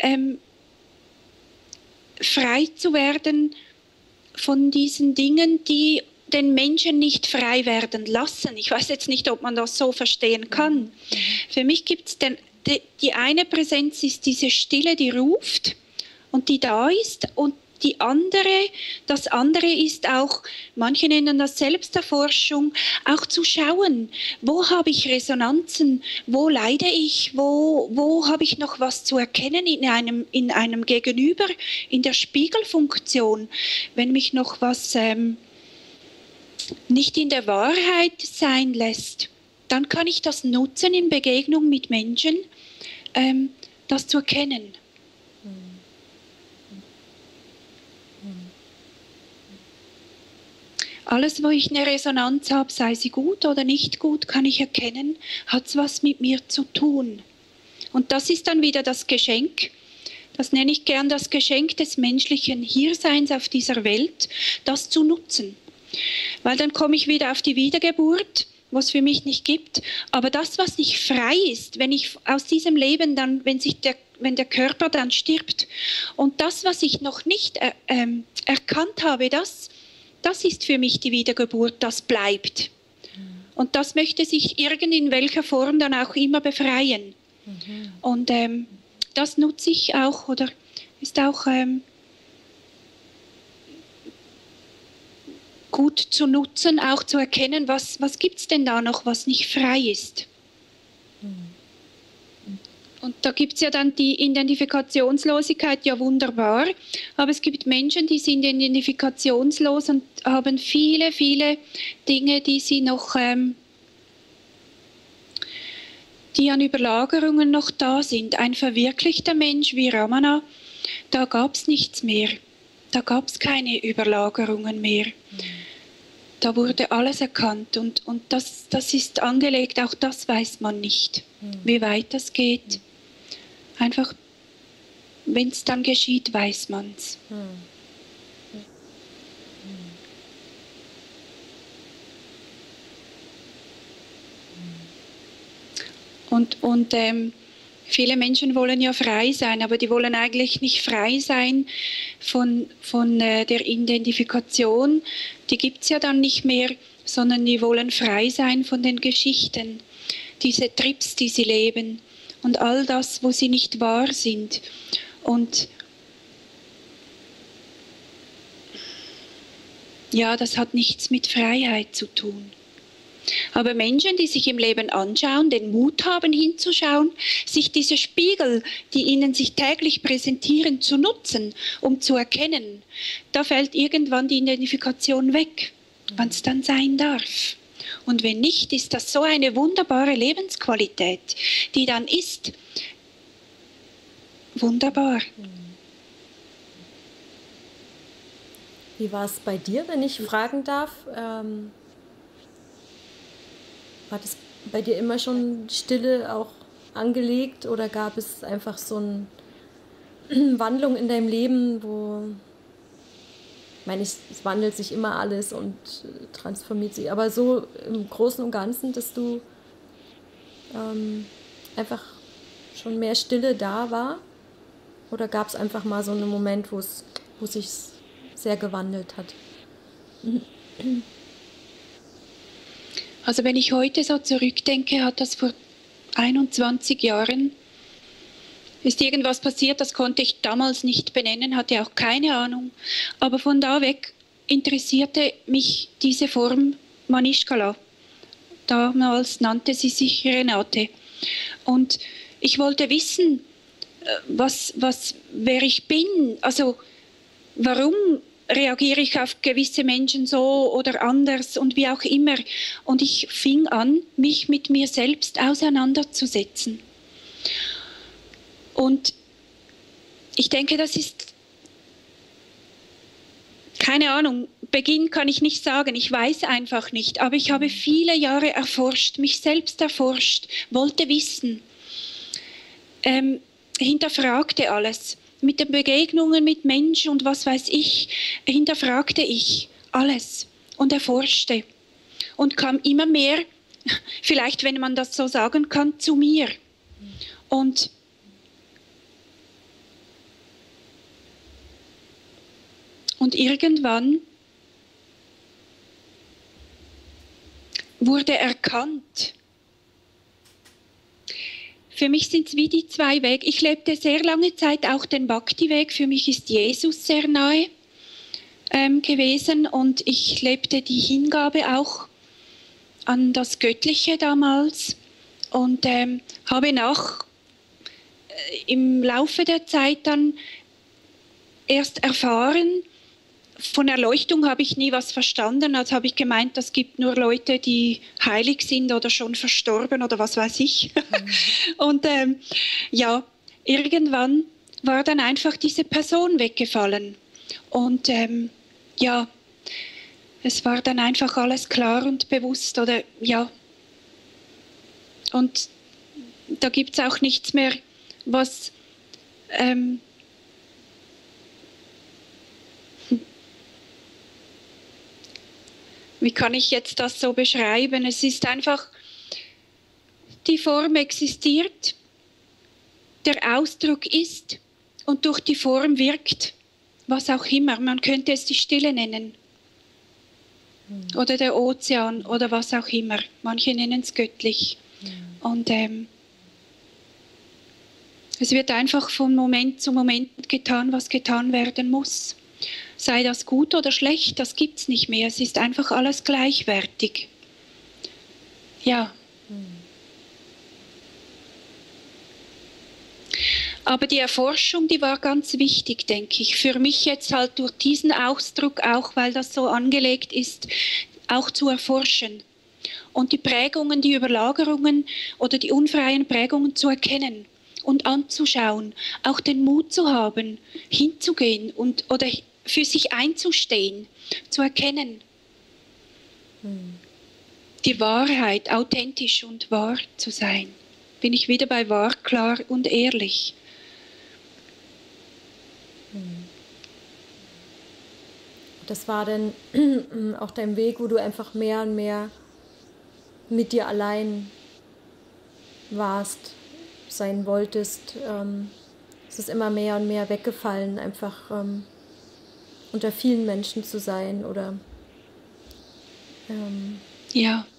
frei zu werden von diesen Dingen, die den Menschen nicht frei werden lassen. Ich weiß jetzt nicht, ob man das so verstehen kann. Für mich gibt es die eine Präsenz ist diese Stille, die ruft und die da ist, und das andere ist auch, manche nennen das Selbsterforschung, auch zu schauen, wo habe ich Resonanzen, wo leide ich, wo habe ich noch was zu erkennen in einem Gegenüber, in der Spiegelfunktion, wenn mich noch was nicht in der Wahrheit sein lässt, dann kann ich das nutzen in Begegnung mit Menschen, das zu erkennen. Alles, wo ich eine Resonanz habe, sei sie gut oder nicht gut, kann ich erkennen, hat es was mit mir zu tun. Und das ist dann wieder das Geschenk. Das nenne ich gern das Geschenk des menschlichen Hierseins auf dieser Welt, das zu nutzen. Weil dann komme ich wieder auf die Wiedergeburt, wo es für mich nicht gibt. Aber das, was nicht frei ist, wenn ich aus diesem Leben dann, wenn der Körper dann stirbt, und das, was ich noch nicht erkannt habe, das ist für mich die Wiedergeburt, das bleibt. Und das möchte sich in welcher Form dann auch immer befreien. Und das nutze ich auch, oder ist auch gut zu nutzen, auch zu erkennen, was gibt es denn da noch, was nicht frei ist. Und da gibt es ja dann die Identifikationslosigkeit, ja wunderbar, aber es gibt Menschen, die sind identifikationslos und haben viele, viele Dinge, die sie noch, die an Überlagerungen noch da sind. Ein verwirklichter Mensch wie Ramana, da gab es nichts mehr, da gab es keine Überlagerungen mehr. Da wurde alles erkannt und das ist angelegt, auch das weiß man nicht, wie weit das geht. Einfach, wenn es dann geschieht, weiß man es. Und viele Menschen wollen ja frei sein, aber die wollen eigentlich nicht frei sein von der Identifikation. Die gibt es ja dann nicht mehr, sondern die wollen frei sein von den Geschichten, diese Trips, die sie leben und all das, wo sie nicht wahr sind. Und ja, das hat nichts mit Freiheit zu tun. Aber Menschen, die sich im Leben anschauen, den Mut haben hinzuschauen, sich diese Spiegel, die ihnen sich täglich präsentieren, zu nutzen, um zu erkennen, da fällt irgendwann die Identifikation weg, wann es dann sein darf. Und wenn nicht, ist das so eine wunderbare Lebensqualität, die dann ist wunderbar. Wie war es bei dir, wenn ich fragen darf? War das bei dir immer schon Stille auch angelegt oder gab es einfach so eine Wandlung in deinem Leben, wo, ich meine, es wandelt sich immer alles und transformiert sich, aber so im Großen und Ganzen, dass du einfach schon mehr Stille da war? Oder gab es einfach mal so einen Moment, wo sich sehr gewandelt hat? Also wenn ich heute so zurückdenke, hat das vor 21 Jahren, ist irgendwas passiert, das konnte ich damals nicht benennen, hatte auch keine Ahnung. Aber von da weg interessierte mich diese Form Manishkala. Damals nannte sie sich Renate. Und ich wollte wissen, wer ich bin, also warum reagiere ich auf gewisse Menschen so oder anders und wie auch immer. Und ich fing an, mich mit mir selbst auseinanderzusetzen. Und ich denke, das ist, keine Ahnung, Beginn kann ich nicht sagen, ich weiß einfach nicht, aber ich habe viele Jahre erforscht, mich selbst erforscht, wollte wissen, hinterfragte alles. Mit den Begegnungen mit Menschen und was weiß ich, hinterfragte ich alles und erforschte und kam immer mehr, vielleicht wenn man das so sagen kann, zu mir. Und irgendwann wurde erkannt. Für mich sind es wie die zwei Wege. Ich lebte sehr lange Zeit auch den Bhakti-Weg. Für mich ist Jesus sehr nahe gewesen und ich lebte die Hingabe auch an das Göttliche damals und habe im Laufe der Zeit dann erst erfahren, von Erleuchtung habe ich nie was verstanden, also habe ich gemeint, das gibt nur Leute, die heilig sind oder schon verstorben oder was weiß ich. Und ja, irgendwann war dann einfach diese Person weggefallen. Und ja, Es war dann einfach alles klar und bewusst, oder ja. Und da gibt es auch nichts mehr, was wie kann ich jetzt das so beschreiben? Es ist einfach, die Form existiert, der Ausdruck ist und durch die Form wirkt, was auch immer. Man könnte es die Stille nennen oder der Ozean oder was auch immer. Manche nennen es göttlich. Und es wird einfach von Moment zu Moment getan, was getan werden muss. Sei das gut oder schlecht, das gibt es nicht mehr. Es ist einfach alles gleichwertig. Ja. Aber die Erforschung, die war ganz wichtig, denke ich. Für mich jetzt halt durch diesen Ausdruck auch, weil das so angelegt ist, auch zu erforschen. Und die Prägungen, die Überlagerungen oder die unfreien Prägungen zu erkennen und anzuschauen. Auch den Mut zu haben, hinzugehen oder für sich einzustehen, zu erkennen. Die Wahrheit, authentisch und wahr zu sein. Bin ich wieder bei wahr, klar und ehrlich. Das war dann auch dein Weg, wo du einfach mehr und mehr mit dir allein warst, sein wolltest. Es ist immer mehr und mehr weggefallen, einfach unter vielen Menschen zu sein oder ja.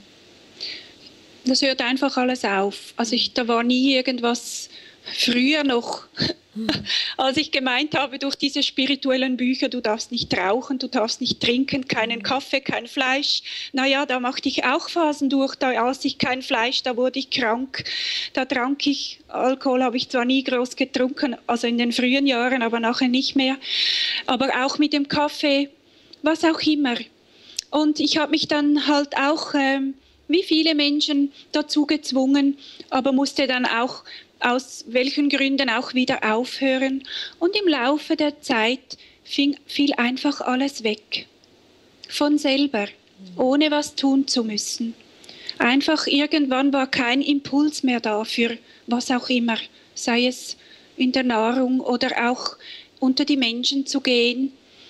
Das hört einfach alles auf. Also da war nie irgendwas früher noch, als ich gemeint habe, durch diese spirituellen Bücher, du darfst nicht rauchen, du darfst nicht trinken, keinen Kaffee, kein Fleisch. Naja, da machte ich auch Phasen durch, da aß ich kein Fleisch, da wurde ich krank. Da trank ich, Alkohol habe ich zwar nie groß getrunken, also in den frühen Jahren, aber nachher nicht mehr. Aber auch mit dem Kaffee, was auch immer. Und ich habe mich dann halt auch, wie viele Menschen, dazu gezwungen, aber musste dann auch aus welchen Gründen auch wieder aufhören. Und im Laufe der Zeit fiel einfach alles weg. Von selber, ohne was tun zu müssen. Einfach irgendwann war kein Impuls mehr da für was auch immer, sei es in der Nahrung oder auch unter die Menschen zu gehen.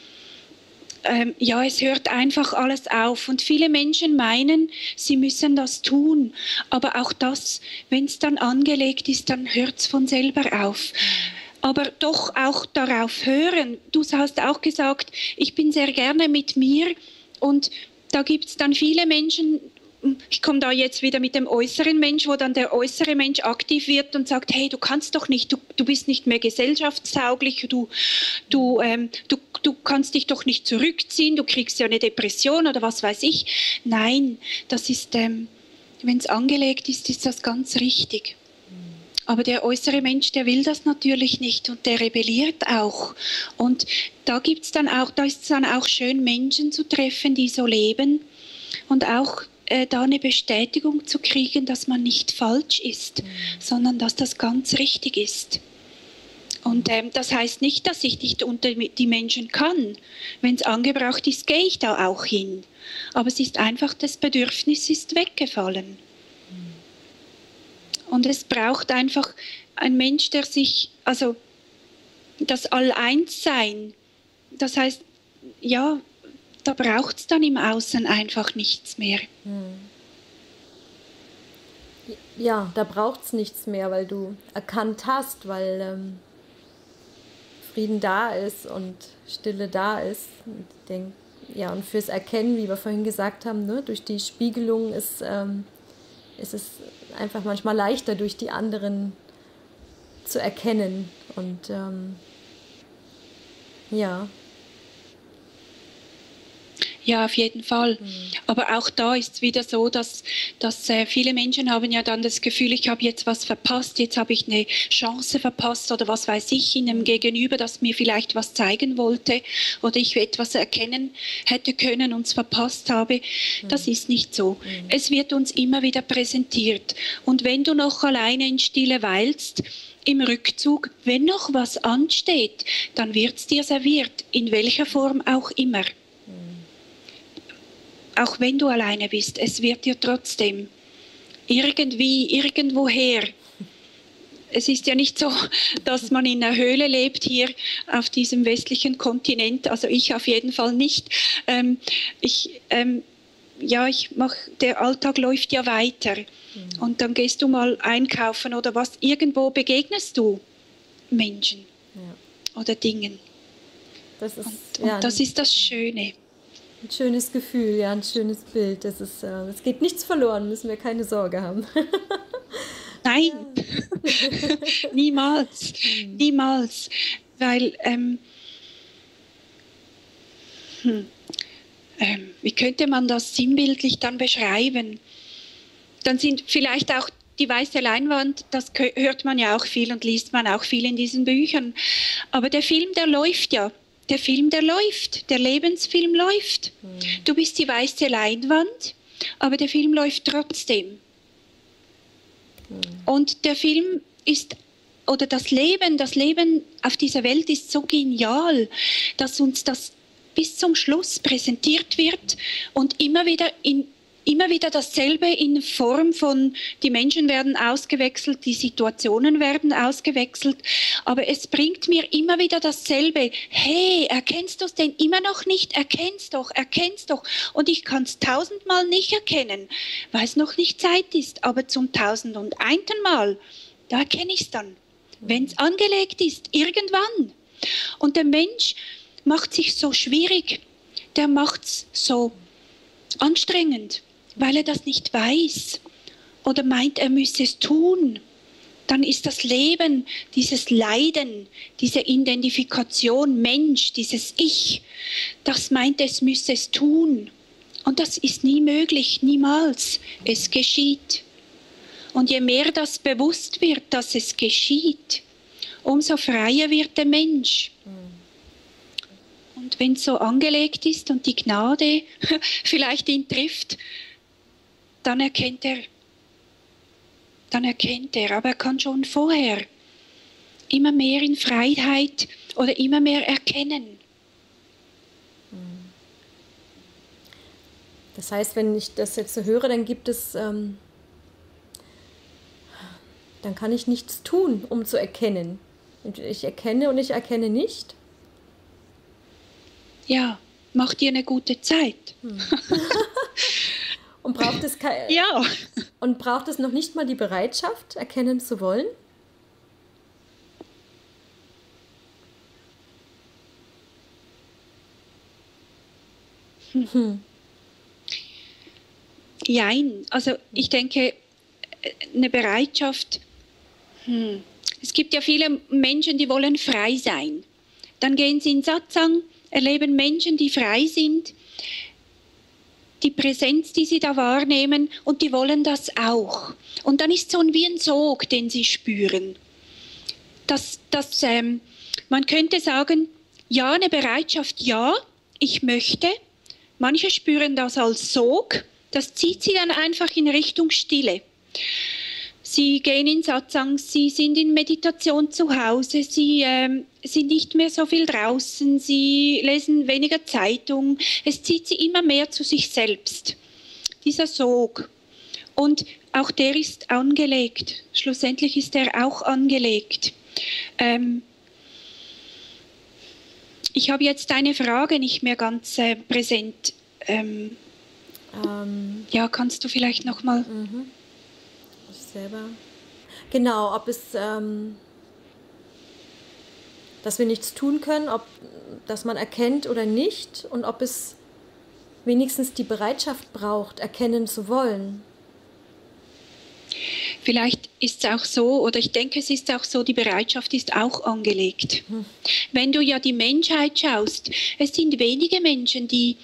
Ja, es hört einfach alles auf. Und viele Menschen meinen, sie müssen das tun. Aber auch das, wenn es dann angelegt ist, dann hört es von selber auf. Aber doch auch darauf hören. Du hast auch gesagt, ich bin sehr gerne mit mir. Und da gibt es dann viele Menschen, ich komme da jetzt wieder mit dem äußeren Mensch, wo dann der äußere Mensch aktiv wird und sagt, hey, du kannst doch nicht, du bist nicht mehr gesellschaftstauglich, du kannst dich doch nicht zurückziehen, du kriegst ja eine Depression oder was weiß ich. Nein, das ist, wenn es angelegt ist, ist das ganz richtig. Aber der äußere Mensch, der will das natürlich nicht und der rebelliert auch. Und da ist es dann auch schön, Menschen zu treffen, die so leben und auch da eine Bestätigung zu kriegen, dass man nicht falsch ist, sondern dass das ganz richtig ist. Und das heißt nicht, dass ich nicht unter die Menschen kann. Wenn es angebracht ist, gehe ich da auch hin. Aber es ist einfach, das Bedürfnis ist weggefallen. Und es braucht einfach ein Mensch, der sich, also das All-Eins-Sein, das heißt, ja, da braucht es dann im Außen einfach nichts mehr. Ja, da braucht es nichts mehr, weil du erkannt hast, weil Frieden da ist und Stille da ist. Und und fürs Erkennen, wie wir vorhin gesagt haben, ne, durch die Spiegelung ist es einfach manchmal leichter, durch die anderen zu erkennen. Und ja. Ja, auf jeden Fall. Aber auch da ist es wieder so, dass viele Menschen haben ja dann das Gefühl, ich habe jetzt was verpasst, jetzt habe ich eine Chance verpasst oder was weiß ich in einem Gegenüber, das mir vielleicht was zeigen wollte oder ich etwas erkennen hätte können und es verpasst habe. Das ist nicht so. Es wird uns immer wieder präsentiert. Und wenn du noch alleine in Stille weilst, im Rückzug, wenn noch was ansteht, dann wird es dir serviert, in welcher Form auch immer. auch wenn du alleine bist, es wird dir trotzdem irgendwie, irgendwoher. Es ist ja nicht so, dass man in einer Höhle lebt hier auf diesem westlichen Kontinent, also ich auf jeden Fall nicht. Der Alltag läuft ja weiter und dann gehst du mal einkaufen oder was, irgendwo begegnest du Menschen oder Dingen. Das ist das Schöne. Ein schönes Gefühl, ja, ein schönes Bild. Es geht nichts verloren, müssen wir keine Sorge haben. Nein, niemals, niemals, weil, wie könnte man das sinnbildlich dann beschreiben? Dann sind vielleicht auch die weiße Leinwand, das hört man ja auch viel und liest man auch viel in diesen Büchern, aber der Film, der läuft ja. Der Film, der läuft, der Lebensfilm läuft. Du bist die weiße Leinwand, aber der Film läuft trotzdem. Und der Film ist, oder das Leben auf dieser Welt ist so genial, dass uns das bis zum Schluss präsentiert wird und immer wieder dasselbe in Form von, die Menschen werden ausgewechselt, die Situationen werden ausgewechselt, aber es bringt mir immer wieder dasselbe. Hey, erkennst du es denn immer noch nicht? Erkenn's doch. Und ich kann es 1000-mal nicht erkennen, weil es noch nicht Zeit ist, aber zum 1001. Mal, da erkenne ich es dann, wenn es angelegt ist, irgendwann. Und der Mensch macht sich so schwierig, der macht es so anstrengend, weil er das nicht weiß oder meint, er müsse es tun. Dann ist das Leben, dieses Leiden, diese Identifikation Mensch, dieses Ich, das meint, es müsse es tun. Und das ist nie möglich, niemals. Es geschieht. Und je mehr das bewusst wird, dass es geschieht, umso freier wird der Mensch. Und wenn es so angelegt ist und die Gnade vielleicht ihn trifft, dann erkennt er. Aber er kann schon vorher immer mehr in Freiheit oder immer mehr erkennen. Das heißt, wenn ich das jetzt so höre, dann gibt es, dann kann ich nichts tun, um zu erkennen. Ich erkenne und ich erkenne nicht. Ja, mach dir eine gute Zeit. Und braucht es noch nicht mal die Bereitschaft, erkennen zu wollen? Jein, also ich denke, eine Bereitschaft, es gibt ja viele Menschen, die wollen frei sein. Dann gehen sie in Satsang, erleben Menschen, die frei sind, die Präsenz, die sie da wahrnehmen, und die wollen das auch. Und dann ist es so wie ein Sog, den sie spüren. Man könnte sagen, ja, eine Bereitschaft, ja, ich möchte. Manche spüren das als Sog, das zieht sie dann einfach in Richtung Stille. Sie gehen in Satsang, sie sind in Meditation zu Hause, sie sind nicht mehr so viel draußen, sie lesen weniger Zeitung. Es zieht sie immer mehr zu sich selbst, dieser Sog. Und auch der ist angelegt. Schlussendlich ist er auch angelegt. Ich habe jetzt deine Frage nicht mehr ganz präsent. Ja, kannst du vielleicht noch mal... Selber. Genau, ob es, dass wir nichts tun können, dass man erkennt oder nicht, und ob es wenigstens die Bereitschaft braucht, erkennen zu wollen. Vielleicht ist es auch so, oder ich denke, es ist auch so, die Bereitschaft ist auch angelegt. Wenn du ja die Menschheit schaust, es sind wenige Menschen, die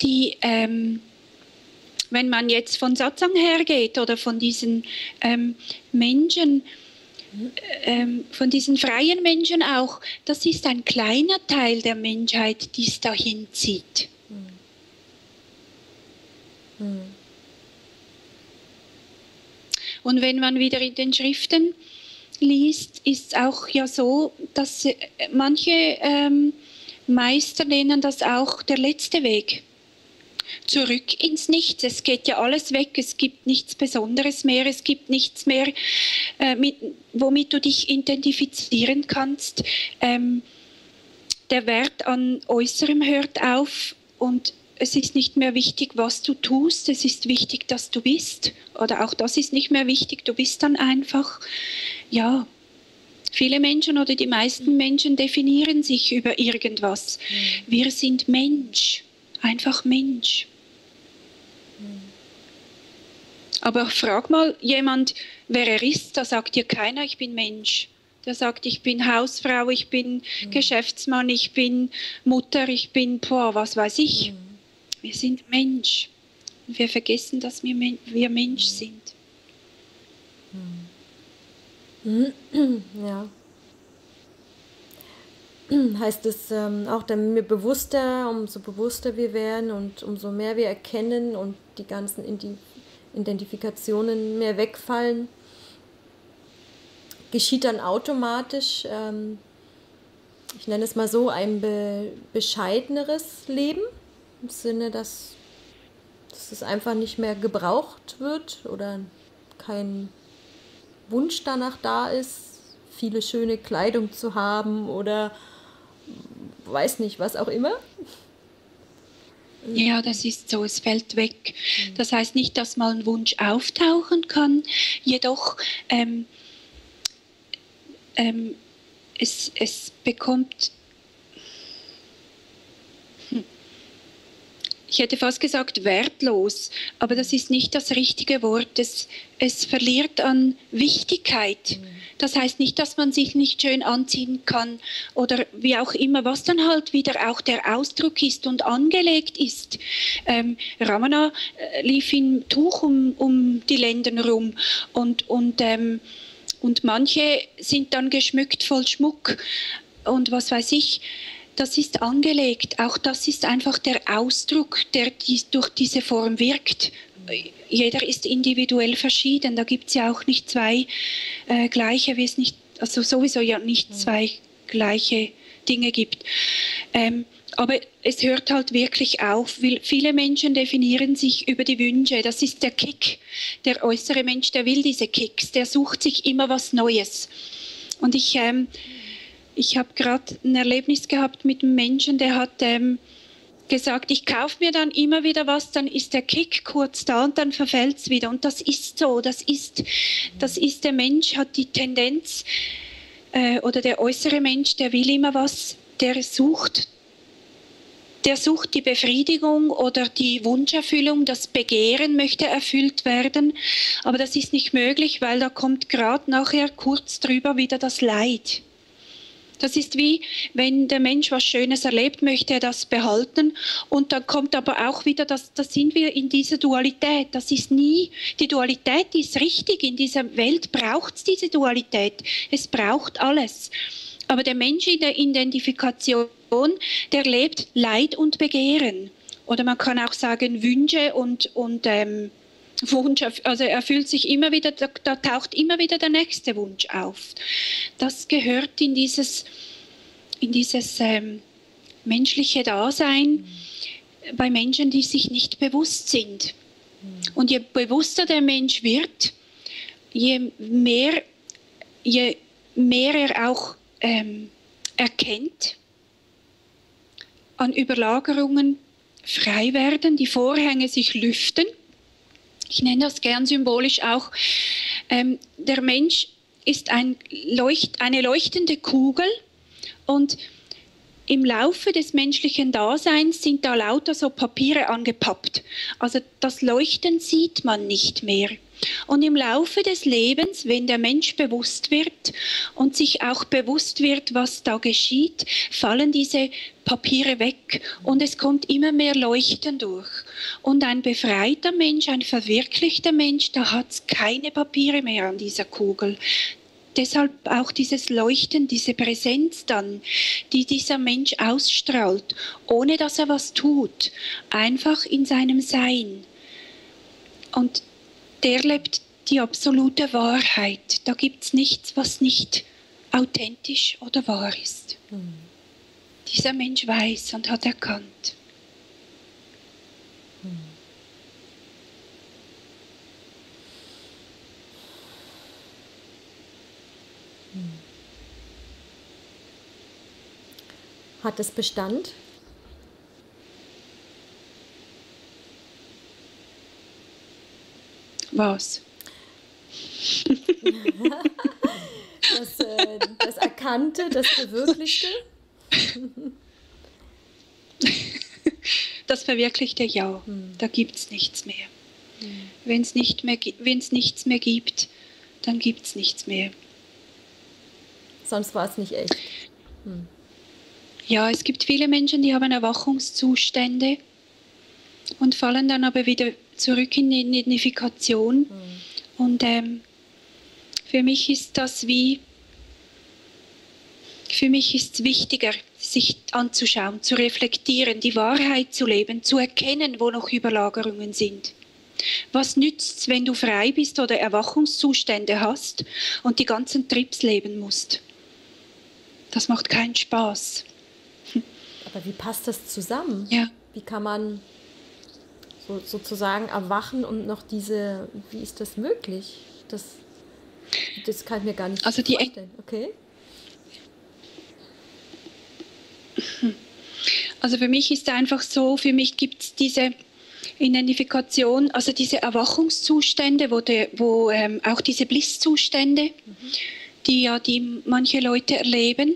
wenn man jetzt von Satsang hergeht oder von diesen Menschen, von diesen freien Menschen auch, das ist ein kleiner Teil der Menschheit, die es dahin zieht. Und wenn man wieder in den Schriften liest, ist es auch ja so, dass manche Meister nennen das auch der letzte Weg. zurück ins Nichts. Es geht ja alles weg, es gibt nichts Besonderes mehr, es gibt nichts mehr, womit du dich identifizieren kannst. Der Wert an Äußerem hört auf und es ist nicht mehr wichtig, was du tust, es ist wichtig, dass du bist. Oder auch das ist nicht mehr wichtig, du bist dann einfach. Ja, viele Menschen oder die meisten Menschen definieren sich über irgendwas. Wir sind Mensch, einfach Mensch. Aber frag mal jemand, wer er ist, da sagt dir keiner, ich bin Mensch. Der sagt, ich bin Hausfrau, ich bin Geschäftsmann, ich bin Mutter, ich bin, was weiß ich. Wir sind Mensch. Und wir vergessen, dass wir Mensch sind. Ja. Heißt es auch, dann mir bewusster, umso bewusster wir werden und umso mehr wir erkennen und die ganzen Identifikationen mehr wegfallen, geschieht dann automatisch, ich nenne es mal so, ein bescheideneres Leben, im Sinne, dass es einfach nicht mehr gebraucht wird oder kein Wunsch danach da ist, viele schöne Kleidung zu haben oder weiß nicht, was auch immer. Ja, das ist so, es fällt weg. Das heißt nicht, dass mal ein Wunsch auftauchen kann, jedoch es bekommt, ich hätte fast gesagt wertlos, aber das ist nicht das richtige Wort. Es verliert an Wichtigkeit. Das heißt nicht, dass man sich nicht schön anziehen kann oder wie auch immer, was dann halt wieder auch der Ausdruck ist und angelegt ist. Ramana lief in Tuch um die Lenden rum und manche sind dann geschmückt voll Schmuck und was weiß ich. Das ist angelegt. Auch das ist einfach der Ausdruck, der durch diese Form wirkt. Jeder ist individuell verschieden. Da gibt es ja auch nicht zwei gleiche, wie es nicht, also sowieso ja nicht zwei gleiche Dinge gibt. Aber es hört halt wirklich auf, weil viele Menschen definieren sich über die Wünsche. Das ist der Kick. Der äußere Mensch, der will diese Kicks, der sucht sich immer was Neues. Und ich habe gerade ein Erlebnis gehabt mit einem Menschen, der hat gesagt, ich kaufe mir dann immer wieder was, dann ist der Kick kurz da und dann verfällt es wieder. Und das ist so, das ist der Mensch, hat die Tendenz, oder der äußere Mensch, der will immer was, der sucht die Befriedigung oder die Wunscherfüllung, das Begehren möchte erfüllt werden, aber das ist nicht möglich, weil da kommt gerade nachher kurz drüber wieder das Leid. Das ist wie, wenn der Mensch was Schönes erlebt, möchte er das behalten und dann kommt aber auch wieder, da sind wir in dieser Dualität. Das ist nie, die Dualität ist richtig, in dieser Welt braucht es diese Dualität. Es braucht alles. Aber der Mensch in der Identifikation, der lebt Leid und Begehren. Oder man kann auch sagen Wünsche und Wunsch, also erfüllt sich immer wieder, da taucht immer wieder der nächste Wunsch auf. Das gehört in dieses menschliche Dasein bei Menschen, die sich nicht bewusst sind. Und je bewusster der Mensch wird, je mehr er auch erkennt, an Überlagerungen frei werden, die Vorhänge sich lüften. Ich nenne das gern symbolisch auch, der Mensch ist eine leuchtende Kugel und im Laufe des menschlichen Daseins sind da lauter so Papiere angepappt. Also das Leuchten sieht man nicht mehr. Und im Laufe des Lebens, wenn der Mensch bewusst wird und sich auch bewusst wird, was da geschieht, fallen diese Papiere weg und es kommt immer mehr Leuchten durch. Und ein befreiter Mensch, ein verwirklichter Mensch, da hat es keine Papiere mehr an dieser Kugel. Deshalb auch dieses Leuchten, diese Präsenz dann, die dieser Mensch ausstrahlt, ohne dass er was tut, einfach in seinem Sein. Und der lebt die absolute Wahrheit. Da gibt es nichts, was nicht authentisch oder wahr ist. Dieser Mensch weiß und hat erkannt. Hat es Bestand? Was? Das Erkannte, das Verwirklichte? Das Verwirklichte, ja. Da gibt es nichts mehr. Wenn es nichts mehr gibt, dann gibt es nichts mehr. Sonst war es nicht echt. Ja, es gibt viele Menschen, die haben Erwachungszustände und fallen dann aber wieder zurück in die Identifikation. Und für mich ist es wichtiger, sich anzuschauen, zu reflektieren, die Wahrheit zu leben, zu erkennen, wo noch Überlagerungen sind. Was nützt es, wenn du frei bist oder Erwachungszustände hast und die ganzen Trips leben musst? Das macht keinen Spaß. Aber wie passt das zusammen? Ja. Wie kann man sozusagen erwachen und noch wie ist das möglich? Das kann ich mir gar nicht vorstellen. Okay. Also für mich ist einfach so, für mich gibt es diese Identifikation, also diese Erwachungszustände, wo auch diese Blisszustände, die manche Leute erleben.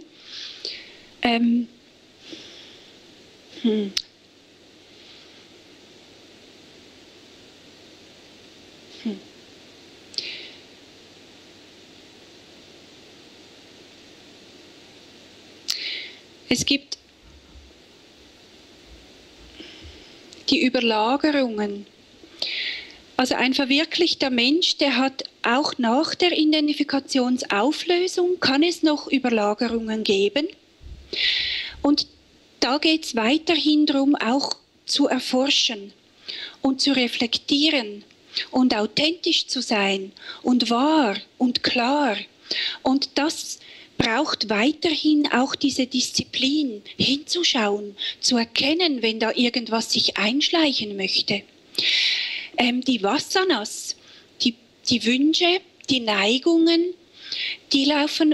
Es gibt die Überlagerungen. Also ein verwirklichter Mensch, der hat auch nach der Identifikationsauflösung, kann es noch Überlagerungen geben. Und da geht es weiterhin darum, auch zu erforschen und zu reflektieren und authentisch zu sein und wahr und klar. Und das braucht weiterhin auch diese Disziplin, hinzuschauen, zu erkennen, wenn da irgendwas sich einschleichen möchte. Die Vasanas, die Wünsche, die Neigungen, die laufen,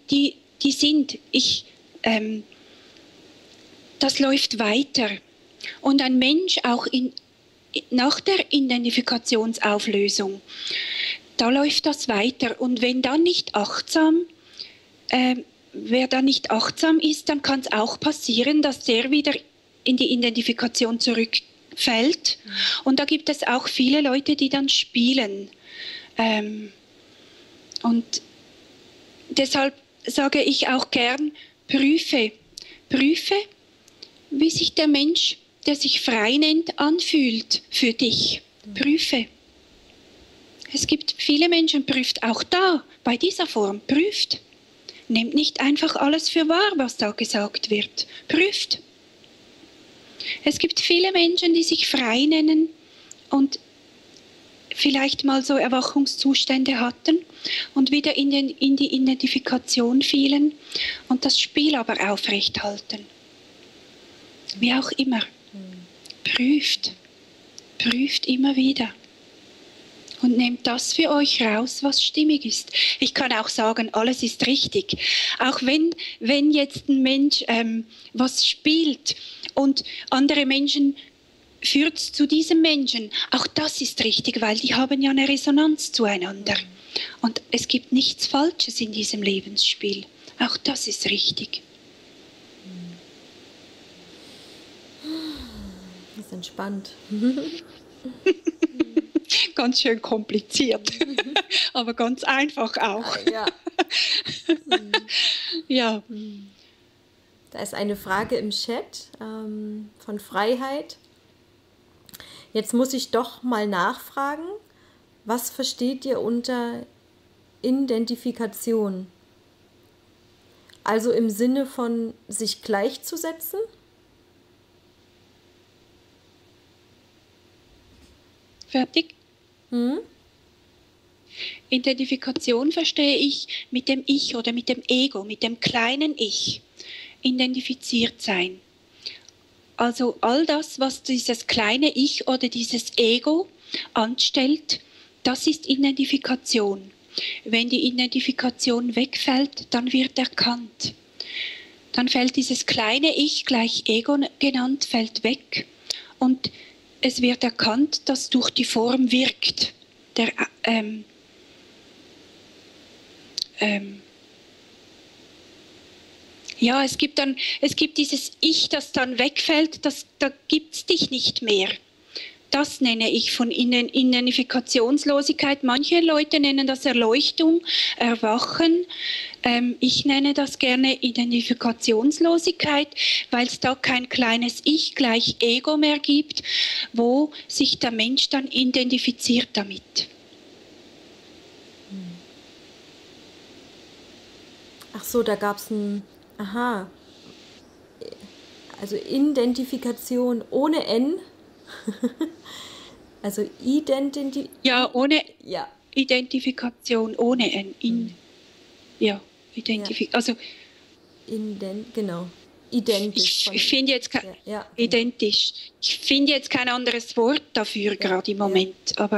das läuft weiter. Und ein Mensch auch nach der Identifikationsauflösung, da läuft das weiter. Und wenn dann nicht wer da nicht achtsam ist, dann kann es auch passieren, dass der wieder in die Identifikation zurückfällt. Und da gibt es auch viele Leute, die dann spielen. Und deshalb sage ich auch gern, prüfe, wie sich der Mensch, der sich frei nennt, anfühlt für dich. Prüfe. Es gibt viele Menschen, prüft auch da, bei dieser Form, prüft. Nehmt nicht einfach alles für wahr, was da gesagt wird. Prüft. Es gibt viele Menschen, die sich frei nennen und vielleicht mal so Erwachungszustände hatten und wieder in die Identifikation fielen und das Spiel aber aufrechthalten. Wie auch immer. Prüft. Prüft immer wieder. Und nehmt das für euch raus, was stimmig ist. Ich kann auch sagen, alles ist richtig. Auch wenn jetzt ein Mensch was spielt und andere Menschen führt zu diesem Menschen, auch das ist richtig, weil die haben ja eine Resonanz zueinander. Und es gibt nichts Falsches in diesem Lebensspiel. Auch das ist richtig. Das ist entspannt. Ganz schön kompliziert, aber ganz einfach auch. Ja. Ja. Da ist eine Frage im Chat von Freiheit. Jetzt muss ich doch mal nachfragen, was versteht ihr unter Identifikation? Also im Sinne von sich gleichzusetzen? Fertig? Identifikation verstehe ich mit dem Ich oder mit dem Ego, mit dem kleinen Ich. Identifiziert sein. Also all das, was dieses kleine Ich oder dieses Ego anstellt, das ist Identifikation. Wenn die Identifikation wegfällt, dann wird erkannt. dann fällt dieses kleine Ich, gleich Ego genannt, fällt weg. Und es wird erkannt, dass durch die Form wirkt. Ja, es gibt dieses Ich, das dann wegfällt, da gibt es dich nicht mehr. Das nenne ich von Identifikationslosigkeit. Manche Leute nennen das Erleuchtung, Erwachen. Ich nenne das gerne Identifikationslosigkeit, weil es da kein kleines Ich gleich Ego mehr gibt, wo sich der Mensch dann identifiziert damit. Ach so, da gab es ein... Aha. Also Identifikation ohne N. Also Ja, ohne ja. Identifikation, ohne N. Ja, also genau. Identisch. Ich finde jetzt genau. Identisch. Ich finde jetzt kein anderes Wort dafür gerade im Moment, aber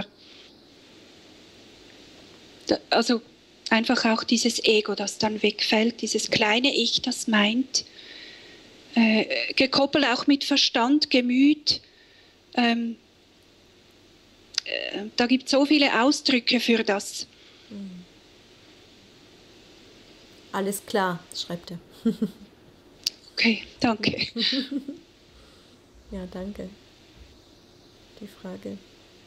also einfach auch dieses Ego, das dann wegfällt, dieses kleine Ich, das meint, gekoppelt auch mit Verstand, Gemüt. Da gibt es so viele Ausdrücke für das. Alles klar, schreibt er. Okay, danke. Ja, danke. Die Frage.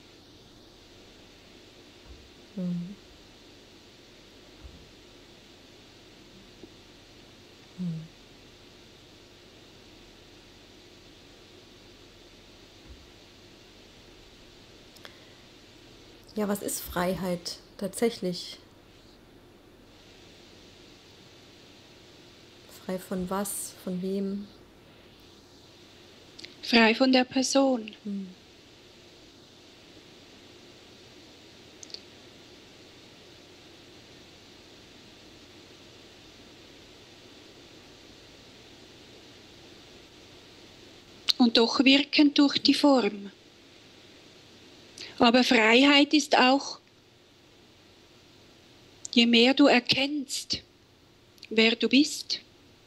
Ja, was ist Freiheit tatsächlich? Frei von was? Von wem? Frei von der Person. Und doch wirkend durch die Form. Aber Freiheit ist auch, je mehr du erkennst, wer du bist,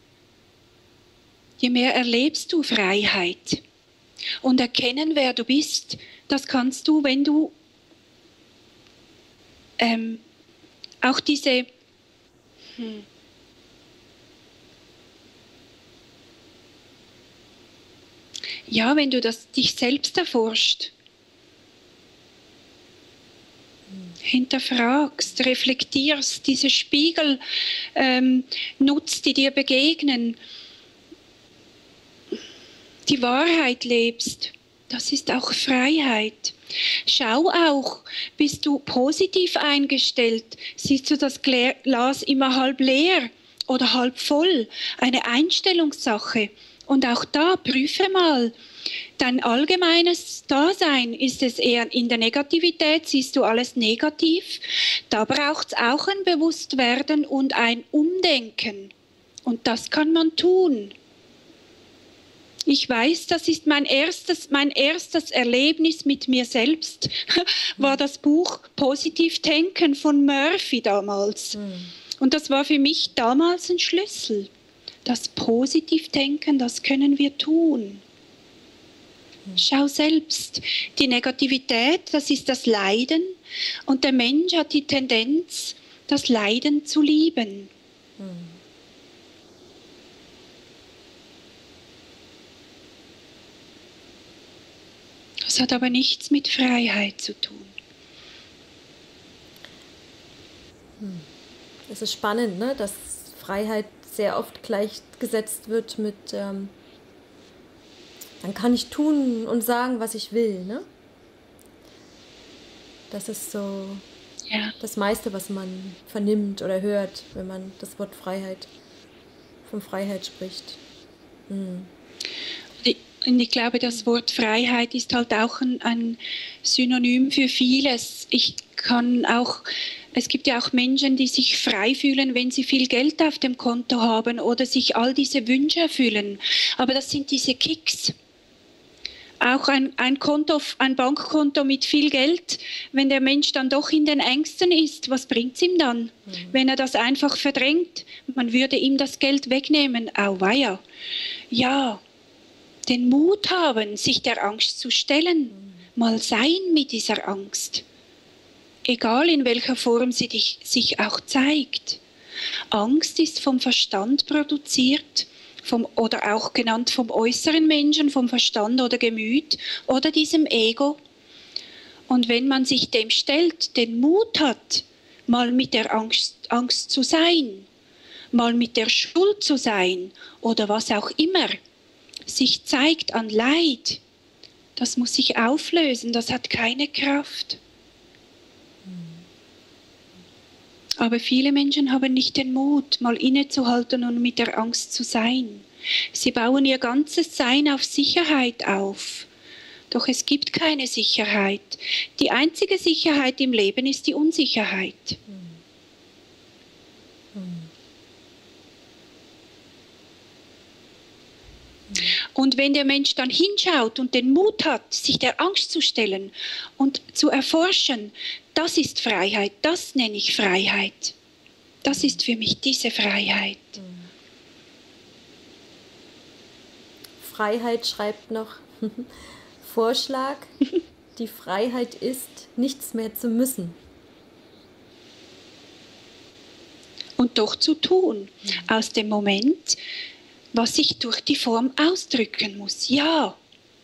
je mehr erlebst du Freiheit. Und erkennen, wer du bist, das kannst du, wenn du auch diese ja, wenn du dich selbst erforscht, hinterfragst, reflektierst, diese Spiegel nutzt, die dir begegnen, die Wahrheit lebst, das ist auch Freiheit. Schau auch, bist du positiv eingestellt? Siehst du das Glas immer halb leer oder halb voll? Eine Einstellungssache. Und auch da prüfe mal, dein allgemeines Dasein, ist es eher in der Negativität, siehst du alles negativ? Da braucht es auch ein Bewusstwerden und ein Umdenken. Und das kann man tun. Ich weiß, das ist mein erstes Erlebnis mit mir selbst, war das Buch Positiv Denken von Murphy damals. Und das war für mich damals ein Schlüssel. Das Positivdenken, das können wir tun. Schau selbst, die Negativität, das ist das Leiden und der Mensch hat die Tendenz, das Leiden zu lieben. Das hat aber nichts mit Freiheit zu tun. Es ist spannend, ne? Dass Freiheit sehr oft gleichgesetzt wird mit, dann kann ich tun und sagen, was ich will. Ne? Das ist so das meiste, was man vernimmt oder hört, wenn man das Wort Freiheit, von Freiheit spricht. Und ich glaube, das Wort Freiheit ist halt auch ein Synonym für vieles. Es gibt ja auch Menschen, die sich frei fühlen, wenn sie viel Geld auf dem Konto haben oder sich all diese Wünsche erfüllen. Aber das sind diese Kicks. auch ein Konto, ein Bankkonto mit viel Geld, wenn der Mensch dann doch in den Ängsten ist, was bringt es ihm dann? Wenn er das einfach verdrängt, man würde ihm das Geld wegnehmen, auweia. Ja, den Mut haben, sich der Angst zu stellen, mal sein mit dieser Angst. Egal in welcher Form sie sich auch zeigt. Angst ist vom Verstand produziert, oder auch genannt vom äußeren Menschen, vom Verstand oder Gemüt oder diesem Ego. Und wenn man sich dem stellt, den Mut hat, mal mit der Angst zu sein, mal mit der Schuld zu sein oder was auch immer sich zeigt an Leid, das muss sich auflösen, das hat keine Kraft. Aber viele Menschen haben nicht den Mut, mal innezuhalten und mit der Angst zu sein. Sie bauen ihr ganzes Sein auf Sicherheit auf. Doch es gibt keine Sicherheit. Die einzige Sicherheit im Leben ist die Unsicherheit. Und wenn der Mensch dann hinschaut und den Mut hat, sich der Angst zu stellen und zu erforschen, das ist Freiheit, das nenne ich Freiheit. Das ist für mich diese Freiheit. Freiheit schreibt noch Vorschlag, die Freiheit ist, nichts mehr zu müssen. Und doch zu tun, aus dem Moment, was sich durch die Form ausdrücken muss. Ja.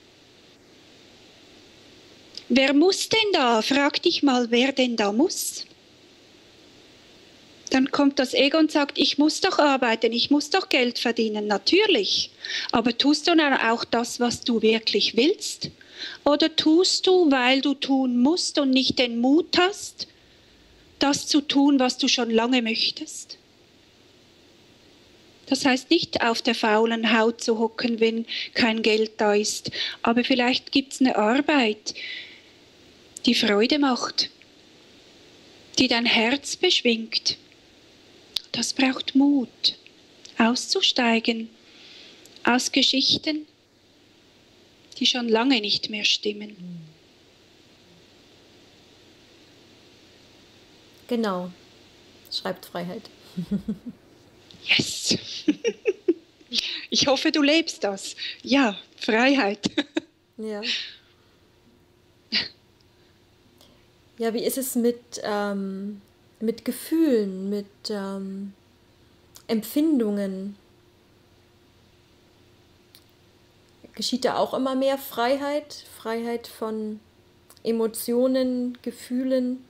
Wer muss denn da? Frag dich mal, wer denn da muss? Dann kommt das Ego und sagt, ich muss doch arbeiten, ich muss doch Geld verdienen. Natürlich. Aber tust du dann auch das, was du wirklich willst? Oder tust du, weil du tun musst und nicht den Mut hast, das zu tun, was du schon lange möchtest? Das heißt nicht auf der faulen Haut zu hocken, wenn kein Geld da ist. Aber vielleicht gibt es eine Arbeit, die Freude macht, die dein Herz beschwingt. Das braucht Mut, auszusteigen aus Geschichten, die schon lange nicht mehr stimmen. Genau, schreibt Freiheit. Yes! Ich hoffe, du lebst das. Ja, Freiheit. Ja. Ja, wie ist es mit Gefühlen, mit Empfindungen? Geschieht da auch immer mehr Freiheit? Freiheit von Emotionen, Gefühlen?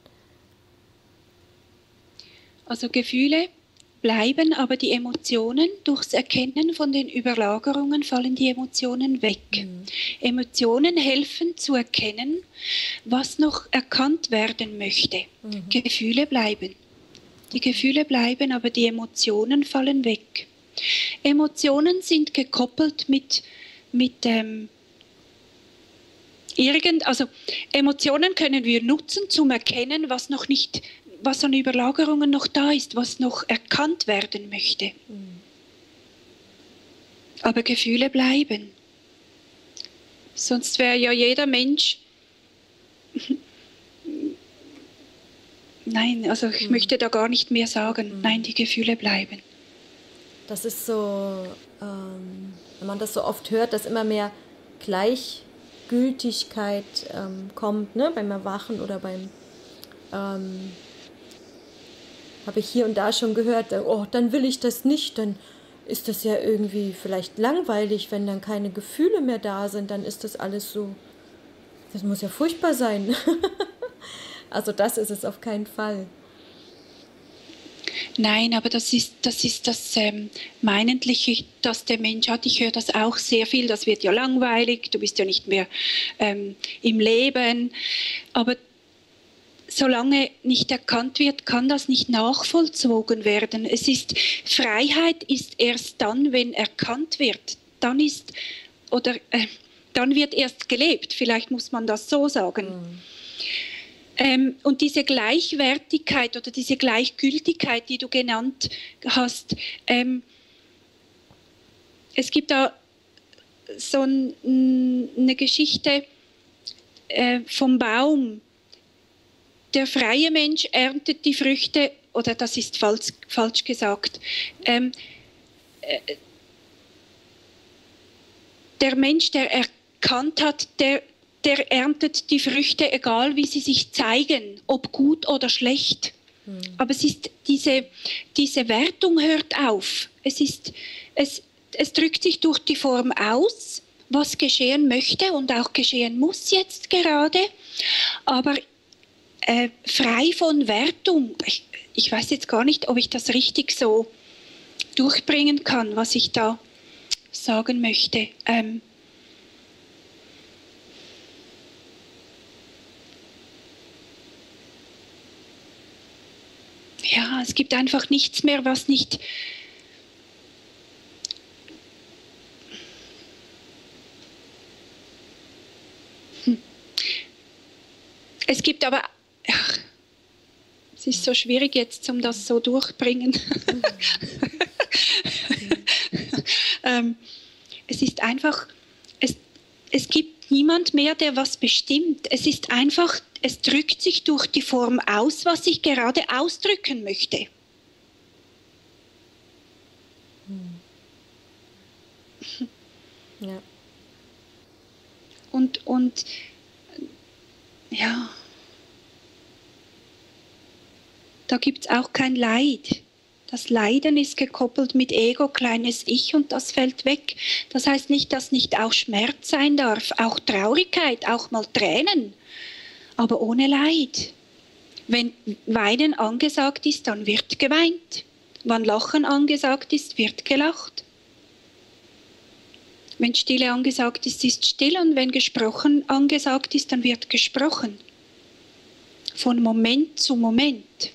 Also Gefühle bleiben, aber die Emotionen, durchs Erkennen von den Überlagerungen fallen die Emotionen weg. Emotionen helfen zu erkennen, was noch erkannt werden möchte. Gefühle bleiben. Die Gefühle bleiben, aber die Emotionen fallen weg. Emotionen sind gekoppelt mit also Emotionen können wir nutzen zum Erkennen, was noch nicht, was an Überlagerungen noch da ist, was noch erkannt werden möchte. Aber Gefühle bleiben. Sonst wäre ja jeder Mensch... Nein, also ich möchte da gar nicht mehr sagen. Nein, die Gefühle bleiben. Das ist so, wenn man das so oft hört, dass immer mehr Gleichgültigkeit kommt, ne? Beim Erwachen oder beim... habe ich hier und da schon gehört, oh, dann will ich das nicht, dann ist das ja irgendwie vielleicht langweilig, wenn dann keine Gefühle mehr da sind, dann ist das alles so, das muss ja furchtbar sein. Also das ist es auf keinen Fall. Nein, aber das ist das Meinentliche, das der Mensch hat. Ich höre das auch sehr viel, das wird ja langweilig, du bist ja nicht mehr im Leben, aber solange nicht erkannt wird, kann das nicht nachvollzogen werden. Freiheit ist erst dann, wenn erkannt wird. Dann wird erst gelebt. Vielleicht muss man das so sagen. Und diese Gleichwertigkeit oder diese Gleichgültigkeit, die du genannt hast, es gibt da so eine Geschichte vom Baum. Der freie Mensch erntet die Früchte, oder das ist falsch gesagt. Der Mensch, der erkannt hat, der erntet die Früchte, egal wie sie sich zeigen, ob gut oder schlecht. Aber es ist diese Wertung hört auf. Es drückt sich durch die Form aus, was geschehen möchte und auch geschehen muss jetzt gerade, aber frei von Wertung. Ich weiß jetzt gar nicht, ob ich das richtig so durchbringen kann, was ich da sagen möchte. Ja, es gibt einfach nichts mehr, was nicht... Es gibt aber... Ach, es ist so schwierig jetzt, um das so durchbringen. Es ist einfach... Es gibt niemand mehr, der was bestimmt. Es ist einfach... Es drückt sich durch die Form aus, was ich gerade ausdrücken möchte. Ja. Und ja, da gibt es auch kein Leid. Das Leiden ist gekoppelt mit Ego, kleines Ich, und das fällt weg. Das heißt nicht, dass nicht auch Schmerz sein darf, auch Traurigkeit, auch mal Tränen. Aber ohne Leid. Wenn Weinen angesagt ist, dann wird geweint. Wenn Lachen angesagt ist, wird gelacht. Wenn Stille angesagt ist, ist still. Und wenn gesprochen angesagt ist, dann wird gesprochen. Von Moment zu Moment.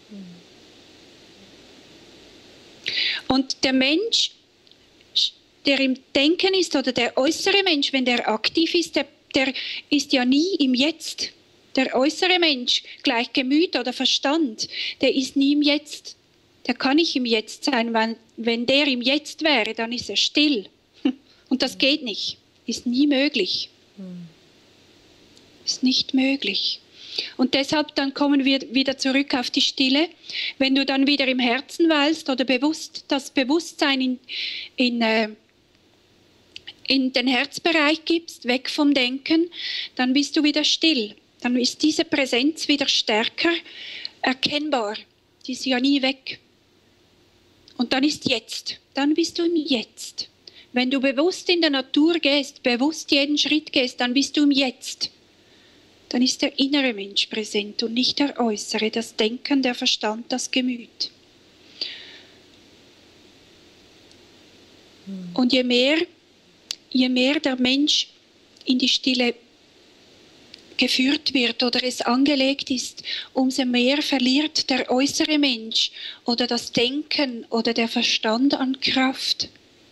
Und der Mensch, der im Denken ist, oder der äußere Mensch, wenn der aktiv ist, der ist ja nie im Jetzt. Der äußere Mensch, gleich Gemüt oder Verstand, der ist nie im Jetzt. Der kann nicht im Jetzt sein. Wenn der im Jetzt wäre, dann ist er still. Und das geht nicht. Ist nie möglich. Ist nicht möglich. Und deshalb dann kommen wir wieder zurück auf die Stille. Wenn du dann wieder im Herzen weilst oder das Bewusstsein in den Herzbereich gibst, weg vom Denken, dann bist du wieder still. Dann ist diese Präsenz wieder stärker erkennbar. Die ist ja nie weg. Und dann ist jetzt. Dann bist du im Jetzt. Wenn du bewusst in der Natur gehst, bewusst jeden Schritt gehst, dann bist du im Jetzt. Dann ist der innere Mensch präsent und nicht der äußere, das Denken, der Verstand, das Gemüt. Und je mehr der Mensch in die Stille geführt wird oder es angelegt ist, umso mehr verliert der äußere Mensch oder das Denken oder der Verstand an Kraft.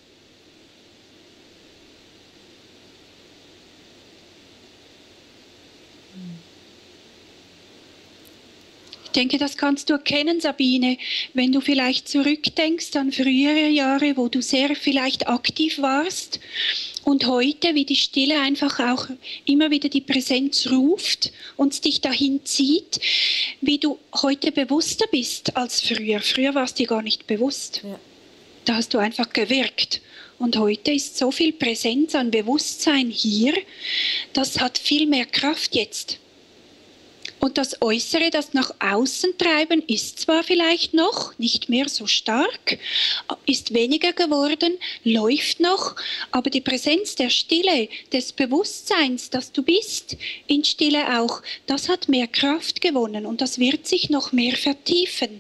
Ich denke, das kannst du erkennen, Sabine, wenn du vielleicht zurückdenkst an frühere Jahre, wo du sehr vielleicht aktiv warst und heute, wie die Stille einfach auch immer wieder die Präsenz ruft und dich dahin zieht, wie du heute bewusster bist als früher. Früher warst du dir gar nicht bewusst. Ja. Da hast du einfach gewirkt. Und heute ist so viel Präsenz an Bewusstsein hier, das hat viel mehr Kraft jetzt. Und das Äußere, das nach außen treiben, ist zwar vielleicht noch nicht mehr so stark, ist weniger geworden, läuft noch, aber die Präsenz der Stille, des Bewusstseins, dass du bist, in Stille auch, das hat mehr Kraft gewonnen und das wird sich noch mehr vertiefen.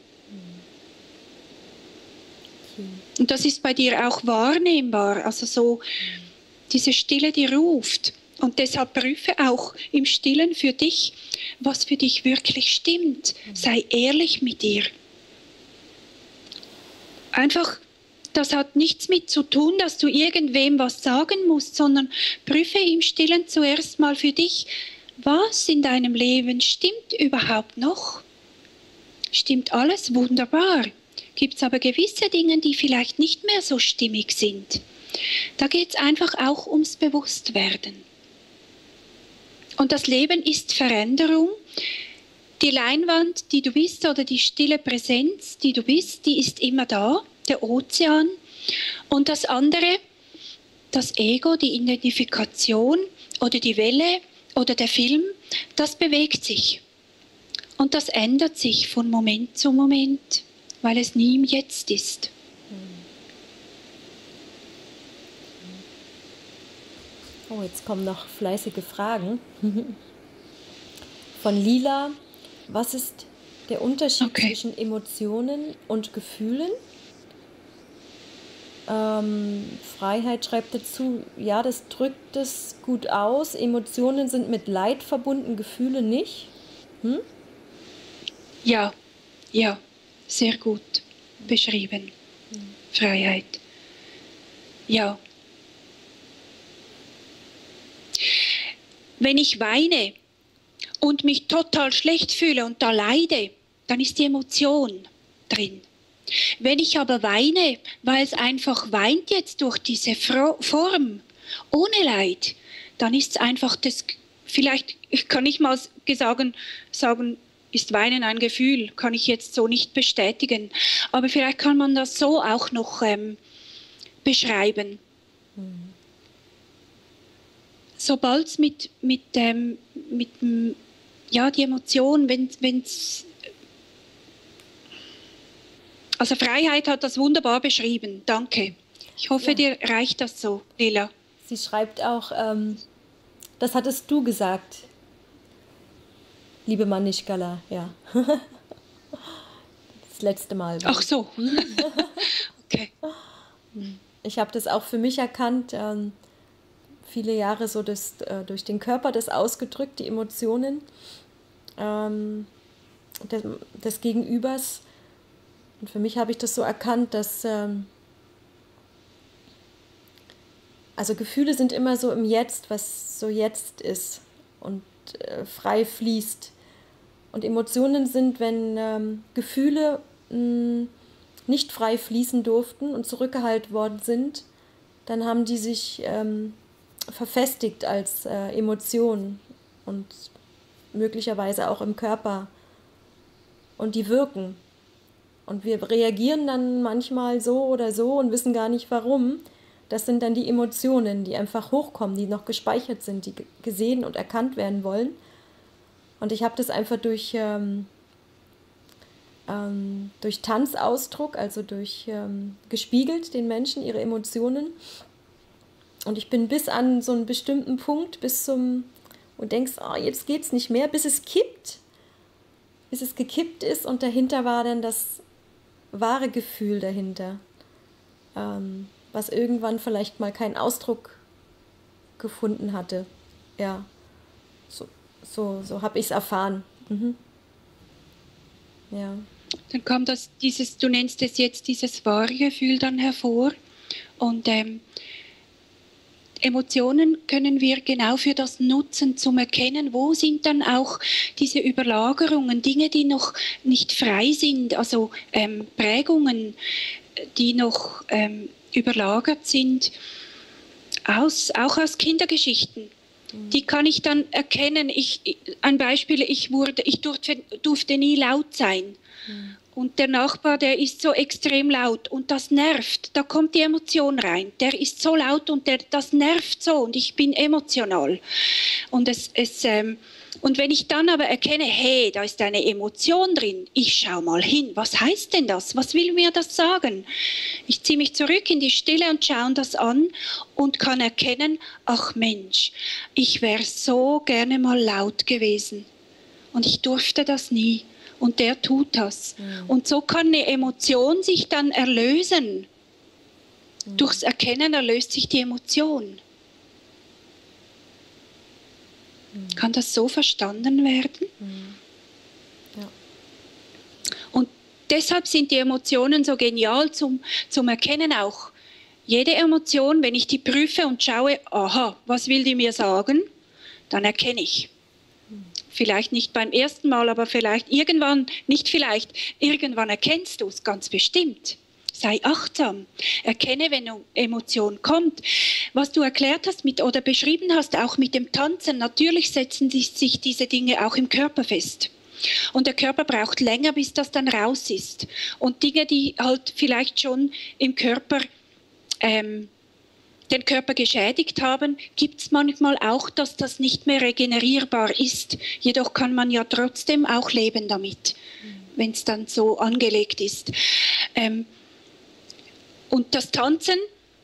Und das ist bei dir auch wahrnehmbar, also so diese Stille, die ruft. Und deshalb prüfe auch im Stillen für dich, was für dich wirklich stimmt. Sei ehrlich mit dir. Einfach, das hat nichts mit zu tun, dass du irgendwem was sagen musst, sondern prüfe im Stillen zuerst mal für dich, was in deinem Leben stimmt überhaupt noch? Stimmt alles wunderbar? Gibt es aber gewisse Dinge, die vielleicht nicht mehr so stimmig sind? Da geht es einfach auch ums Bewusstwerden. Und das Leben ist Veränderung. Die Leinwand, die du bist, oder die stille Präsenz, die du bist, die ist immer da, der Ozean. Und das andere, das Ego, die Identifikation oder die Welle oder der Film, das bewegt sich. Und das ändert sich von Moment zu Moment, weil es nie im Jetzt ist. Oh, jetzt kommen noch fleißige Fragen. Von Lila. Was ist der Unterschied zwischen Emotionen und Gefühlen? Freiheit schreibt dazu, ja, das drückt es gut aus. Emotionen sind mit Leid verbunden, Gefühle nicht. Ja, sehr gut beschrieben. Freiheit. Ja. Wenn ich weine und mich total schlecht fühle und da leide, dann ist die Emotion drin. Wenn ich aber weine, weil es einfach weint jetzt durch diese Form, ohne Leid, dann ist es einfach das, vielleicht kann ich mal sagen, ist Weinen ein Gefühl, kann ich jetzt so nicht bestätigen. Aber vielleicht kann man das so auch noch beschreiben. Sobald es mit ja, die Emotion, wenn's also Freiheit hat das wunderbar beschrieben. Danke. Ich hoffe, dir reicht das so, Lila. Sie schreibt auch, das hattest du gesagt, liebe Manischkala, ja. Das letzte Mal. Ach so. Okay. Ich habe das auch für mich erkannt, viele Jahre so durch den Körper das ausgedrückt, die Emotionen des Gegenübers. Und für mich habe ich das so erkannt, dass also Gefühle sind immer so im Jetzt, was so jetzt ist und frei fließt. Und Emotionen sind, wenn Gefühle nicht frei fließen durften und zurückgehalten worden sind, dann haben die sich verfestigt als Emotionen und möglicherweise auch im Körper. Und die wirken. Und wir reagieren dann manchmal so oder so und wissen gar nicht warum. Das sind dann die Emotionen, die einfach hochkommen, die noch gespeichert sind, die gesehen und erkannt werden wollen. Und ich habe das einfach durch Tanzausdruck, also durch gespiegelt den Menschen, ihre Emotionen. Und ich bin bis an so einen bestimmten Punkt, und denkst, oh, jetzt geht's nicht mehr, bis es kippt. Bis es gekippt ist und dahinter war dann das wahre Gefühl dahinter, was irgendwann vielleicht mal keinen Ausdruck gefunden hatte. Ja, so habe ich es erfahren. Ja. Dann kam du nennst es jetzt dieses wahre Gefühl dann hervor. Und Emotionen können wir genau für das nutzen, zum Erkennen, wo sind dann auch diese Überlagerungen, Dinge, die noch nicht frei sind, also Prägungen, die noch überlagert sind, auch aus Kindergeschichten. Die kann ich dann erkennen. Ein Beispiel, ich durfte nie laut sein. Und der Nachbar, der ist so extrem laut und das nervt. Da kommt die Emotion rein. Der ist so laut und das nervt so und ich bin emotional. Und und wenn ich dann aber erkenne, hey, da ist eine Emotion drin, ich schaue mal hin, was heißt denn das? Was will mir das sagen? Ich ziehe mich zurück in die Stille und schaue das an und kann erkennen, ach Mensch, ich wäre so gerne mal laut gewesen und ich durfte das nie. Und der tut das. Und so kann eine Emotion sich dann erlösen. Durchs Erkennen erlöst sich die Emotion. Kann das so verstanden werden? Ja. Und deshalb sind die Emotionen so genial zum Erkennen auch. Jede Emotion, wenn ich die prüfe und schaue, aha, was will die mir sagen, dann erkenne ich. Vielleicht nicht beim ersten Mal, aber vielleicht irgendwann, irgendwann erkennst du es ganz bestimmt. Es sei achtsam. Erkenne, wenn eine Emotion kommt. Was du erklärt hast oder beschrieben hast, auch mit dem Tanzen, natürlich setzen sich diese Dinge auch im Körper fest. Und der Körper braucht länger, bis das dann raus ist. Und Dinge, die halt vielleicht schon im Körper, den Körper geschädigt haben, gibt es manchmal auch, dass das nicht mehr regenerierbar ist. Jedoch kann man ja trotzdem auch leben damit, wenn es dann so angelegt ist. Und das Tanzen,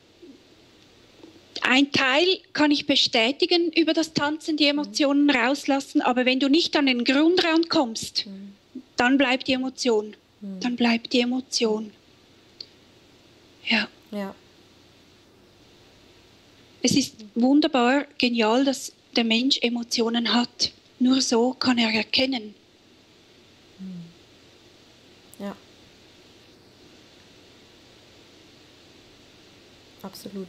ein Teil kann ich bestätigen über das Tanzen, die Emotionen rauslassen, aber wenn du nicht an den Grund rankommst, dann bleibt die Emotion. Dann bleibt die Emotion. Ja. Ja. Es ist wunderbar, genial, dass der Mensch Emotionen hat. Nur so kann er erkennen. Ja. Absolut.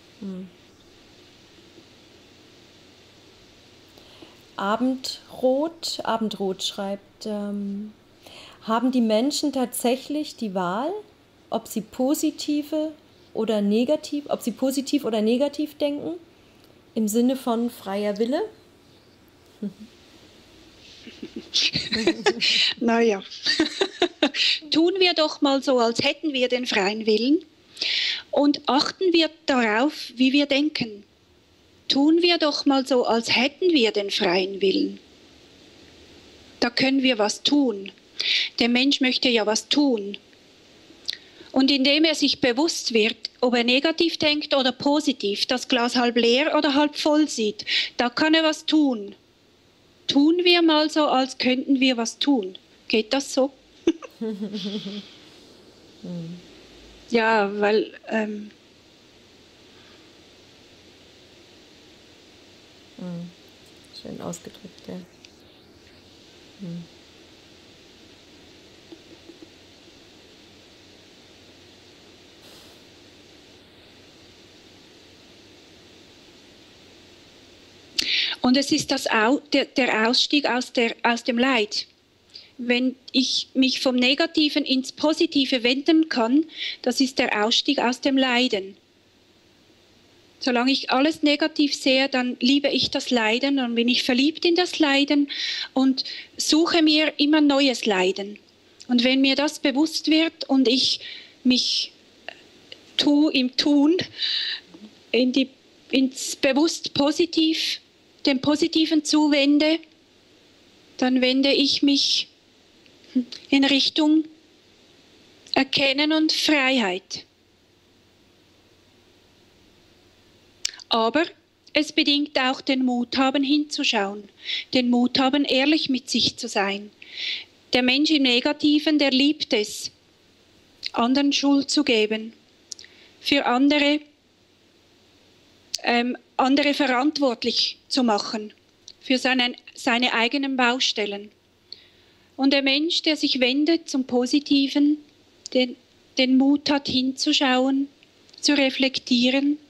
Abendrot schreibt, haben die Menschen tatsächlich die Wahl, ob sie positiv oder negativ denken, im Sinne von freier Wille? Naja, tun wir doch mal so, als hätten wir den freien Willen und achten wir darauf, wie wir denken. Tun wir doch mal so, als hätten wir den freien Willen. Da können wir was tun. Der Mensch möchte ja was tun. Und indem er sich bewusst wird, ob er negativ denkt oder positiv, das Glas halb leer oder halb voll sieht, da kann er was tun. Tun wir mal so, als könnten wir was tun. Geht das so? Ja, weil... Schön ausgedrückt, ja. Und es ist der Ausstieg aus dem Leid. Wenn ich mich vom Negativen ins Positive wenden kann, das ist der Ausstieg aus dem Leiden. Solange ich alles negativ sehe, dann liebe ich das Leiden, dann bin ich verliebt in das Leiden und suche mir immer neues Leiden. Und wenn mir das bewusst wird und ich mich im Tun ins bewusst positiv, dem Positiven zuwende, dann wende ich mich in Richtung Erkennen und Freiheit. Aber es bedingt auch den Mut haben, hinzuschauen, den Mut haben, ehrlich mit sich zu sein. Der Mensch im Negativen, der liebt es, anderen Schuld zu geben, für andere verantwortlich zu machen, für seine eigenen Baustellen. Und der Mensch, der sich wendet zum Positiven, den Mut hat, hinzuschauen, zu reflektieren,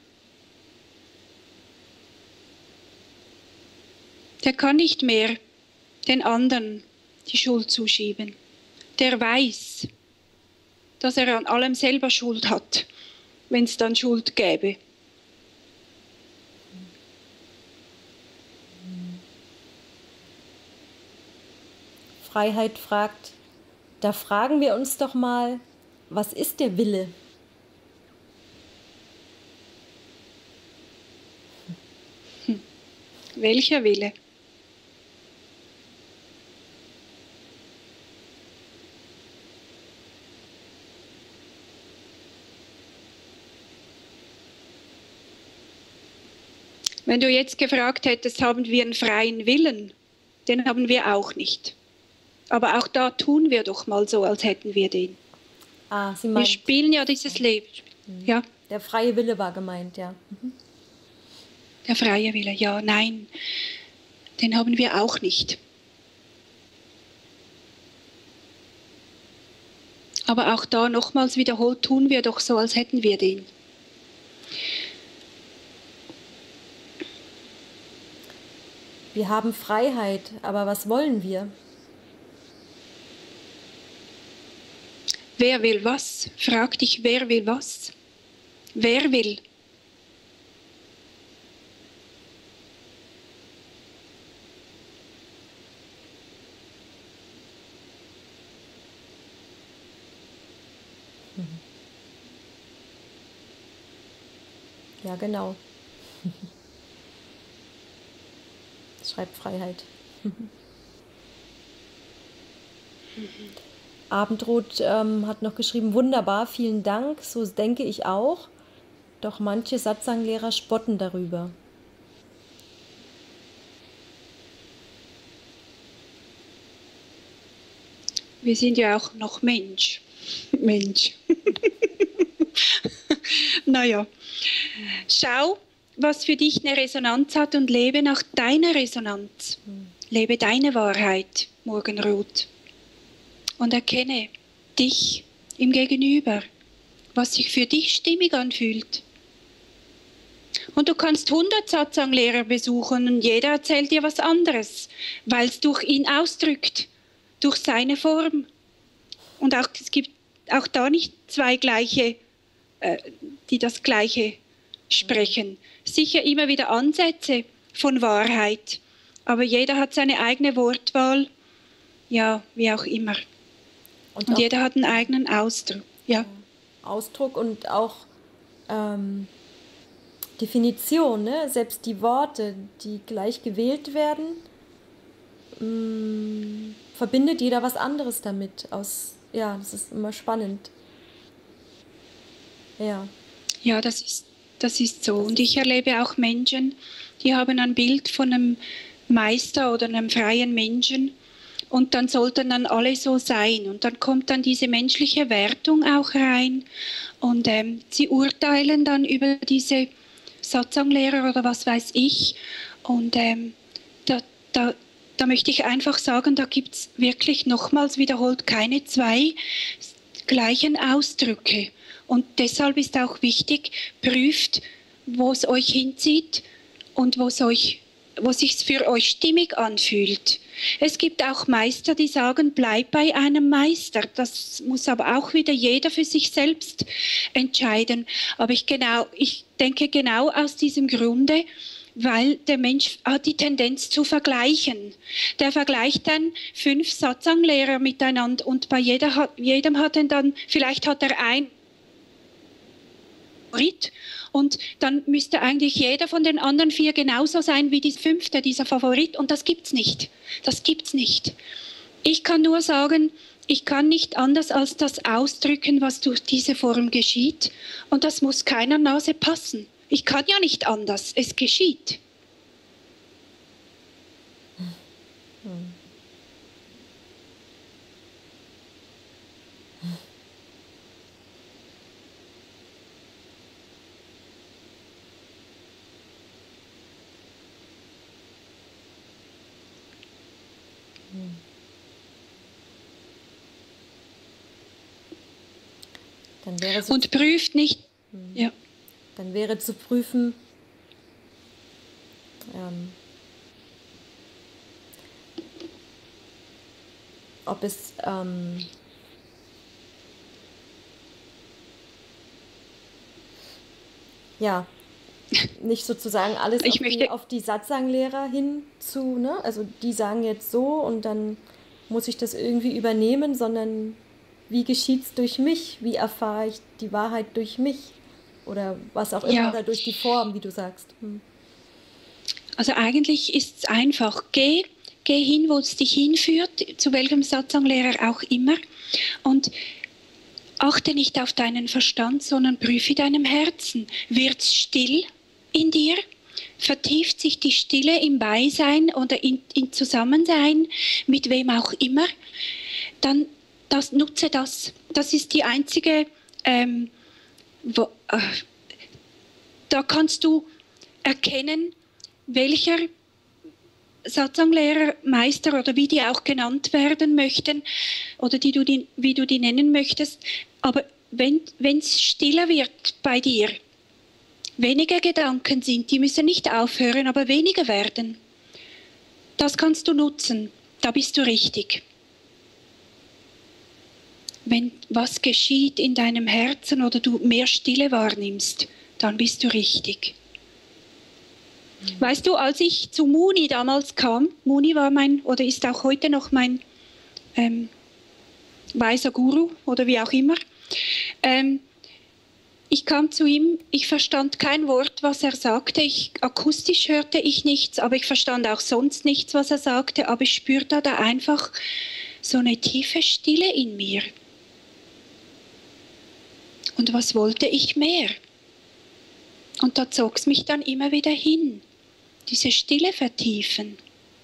der kann nicht mehr den anderen die Schuld zuschieben. Der weiß, dass er an allem selber Schuld hat, wenn es dann Schuld gäbe. Freiheit fragt, da fragen wir uns doch mal, was ist der Wille? Welcher Wille? Wenn du jetzt gefragt hättest, haben wir einen freien Willen, den haben wir auch nicht. Aber auch da tun wir doch mal so, als hätten wir den. Sie meint, wir spielen ja dieses Leben. Ja. Der freie Wille war gemeint, ja. Der freie Wille, ja, nein, den haben wir auch nicht. Aber auch da nochmals wiederholt, tun wir doch so, als hätten wir den. Wir haben Freiheit, aber was wollen wir? Wer will was? Frag dich, wer will was? Wer will? Ja, genau. Schreibfreiheit. Abendrot hat noch geschrieben, wunderbar, vielen Dank, so denke ich auch. Doch manche Satsang-Lehrer spotten darüber. Wir sind ja auch noch Mensch. Mensch. Naja, schau, was für dich eine Resonanz hat und lebe nach deiner Resonanz. Lebe deine Wahrheit, Morgenrot. Und erkenne dich im Gegenüber, was sich für dich stimmig anfühlt. Und du kannst 100 Satsang-Lehrer besuchen und jeder erzählt dir was anderes, weil es durch ihn ausdrückt, durch seine Form. Und auch, es gibt auch da nicht zwei gleiche, die das Gleiche sprechen. Sicher immer wieder Ansätze von Wahrheit, aber jeder hat seine eigene Wortwahl, ja, wie auch immer. Und jeder hat einen eigenen Ausdruck. Ja. Ausdruck und auch Definition, ne? Selbst die Worte, die gleich gewählt werden, verbindet jeder was anderes damit. Ja, das ist immer spannend. Ja. Ja, das ist so. Und ich erlebe auch Menschen, die haben ein Bild von einem Meister oder einem freien Menschen und dann sollten dann alle so sein. Und dann kommt dann diese menschliche Wertung auch rein und sie urteilen dann über diese Satsang-Lehrer oder was weiß ich. Und da möchte ich einfach sagen, da gibt es wirklich nochmals wiederholt keine zwei gleichen Ausdrücke. Und deshalb ist auch wichtig, prüft, wo es euch hinzieht und wo sich für euch stimmig anfühlt. Es gibt auch Meister, die sagen, bleib bei einem Meister. Das muss aber auch wieder jeder für sich selbst entscheiden. Aber ich denke genau aus diesem Grunde, weil der Mensch hat die Tendenz zu vergleichen. Der vergleicht dann 5 Satsang-Lehrer miteinander und bei jedem hat er dann, vielleicht hat er ein Favorit und dann müsste eigentlich jeder von den anderen 4 genauso sein wie die 5., dieser Favorit, und das gibt's nicht. Das gibt's nicht. Ich kann nur sagen, ich kann nicht anders als das ausdrücken, was durch diese Form geschieht, und das muss keiner Nase passen. Ich kann ja nicht anders, es geschieht. Und prüft nicht. Ja. Dann wäre zu prüfen, ob es ja nicht sozusagen alles auf die Satsang-Lehrer hinzu, ne? Also die sagen jetzt so und dann muss ich das irgendwie übernehmen, sondern wie geschieht es durch mich? Wie erfahre ich die Wahrheit durch mich? Oder was auch immer, ja. Oder durch die Form, wie du sagst. Also eigentlich ist es einfach. Geh hin, wo es dich hinführt, zu welchem Satsang-Lehrer auch immer. Und achte nicht auf deinen Verstand, sondern prüfe deinem Herzen. Wird es still in dir? Vertieft sich die Stille im Beisein oder in Zusammensein, mit wem auch immer? Dann nutze das. Das ist die einzige, da kannst du erkennen, welcher Satsang-Lehrer, Meister oder wie die auch genannt werden möchten oder wie du die nennen möchtest. Aber wenn es stiller wird bei dir, weniger Gedanken sind, die müssen nicht aufhören, aber weniger werden. Das kannst du nutzen. Da bist du richtig. wenn was geschieht in deinem Herzen oder du mehr Stille wahrnimmst, dann bist du richtig. Weißt du, als ich zu Muni damals kam, Muni war oder ist auch heute noch mein weiser Guru oder wie auch immer, ich kam zu ihm, ich verstand kein Wort, was er sagte. Akustisch hörte ich nichts, aber ich verstand auch sonst nichts, was er sagte. Aber ich spürte da einfach so eine tiefe Stille in mir. Und was wollte ich mehr? Und da zog es mich dann immer wieder hin. Diese Stille vertiefen.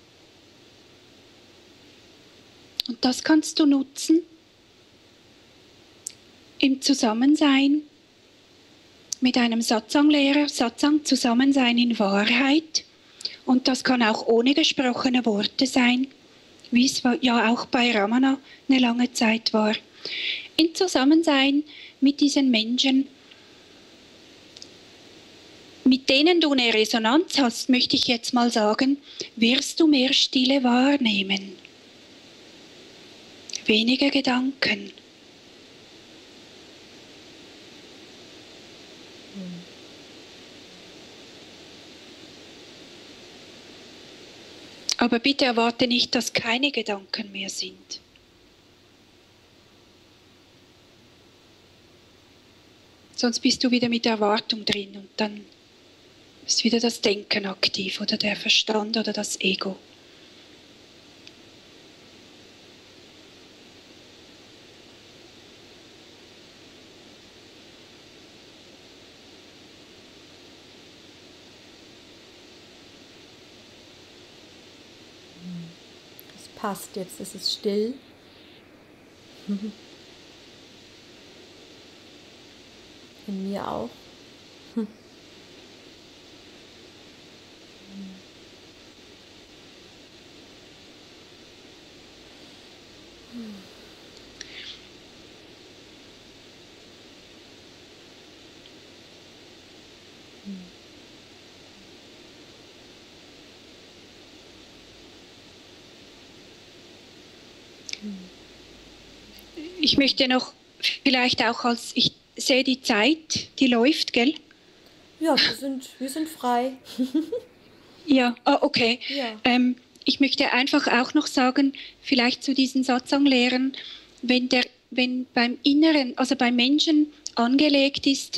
Und das kannst du nutzen im Zusammensein mit einem Satsang-Lehrer, Satsang, Zusammensein in Wahrheit. Und das kann auch ohne gesprochene Worte sein, wie es ja auch bei Ramana eine lange Zeit war. In Zusammensein mit diesen Menschen, mit denen du eine Resonanz hast, möchte ich jetzt mal sagen, wirst du mehr Stille wahrnehmen. Weniger Gedanken. Aber bitte erwarte nicht, dass keine Gedanken mehr sind. Sonst bist du wieder mit Erwartung drin und dann ist wieder das Denken aktiv oder der Verstand oder das Ego. Passt, jetzt ist es still. In mir auch. Ich möchte noch vielleicht auch ich sehe die Zeit, die läuft, gell? Ja, wir sind frei. Ja, okay. Ja. Ich möchte einfach auch noch sagen, vielleicht zu diesen Satsang-Lehrern, wenn beim Inneren, also beim Menschen angelegt ist,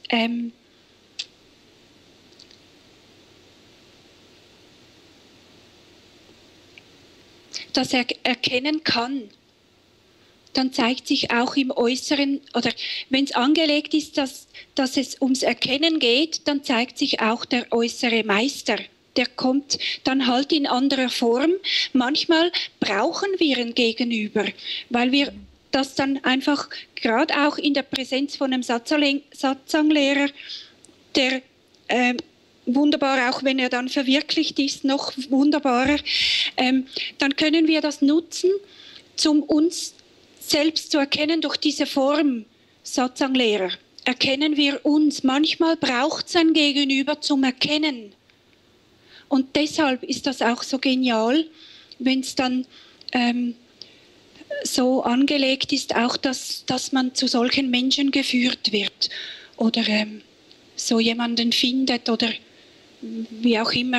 dass er erkennen kann, dann zeigt sich auch im Äußeren, oder wenn es angelegt ist, dass es ums Erkennen geht, dann zeigt sich auch der äußere Meister. Der kommt dann halt in anderer Form. Manchmal brauchen wir ein Gegenüber, weil wir das dann einfach, gerade auch in der Präsenz von einem Satsang-Lehrer, der wunderbar, auch wenn er dann verwirklicht ist, noch wunderbarer, dann können wir das nutzen, um uns selbst zu erkennen durch diese Form Satsang-Lehrer. Erkennen wir uns. Manchmal braucht es ein Gegenüber zum Erkennen. Und deshalb ist das auch so genial, wenn es dann so angelegt ist, auch dass man zu solchen Menschen geführt wird oder so jemanden findet oder wie auch immer,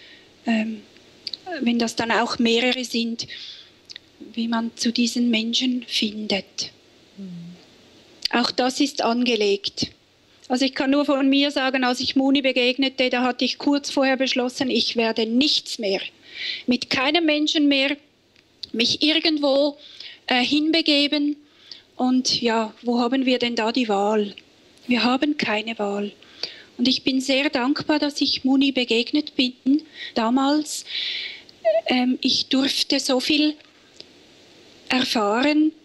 wenn das dann auch mehrere sind, wie man zu diesen Menschen findet. Auch das ist angelegt. Also ich kann nur von mir sagen, als ich Muni begegnete, da hatte ich kurz vorher beschlossen, ich werde nichts mehr, mit keinem Menschen mehr mich irgendwo hinbegeben. Und ja, wo haben wir denn da die Wahl? Wir haben keine Wahl. Und ich bin sehr dankbar, dass ich Muni begegnet bin damals. Ich durfte so viel erfahren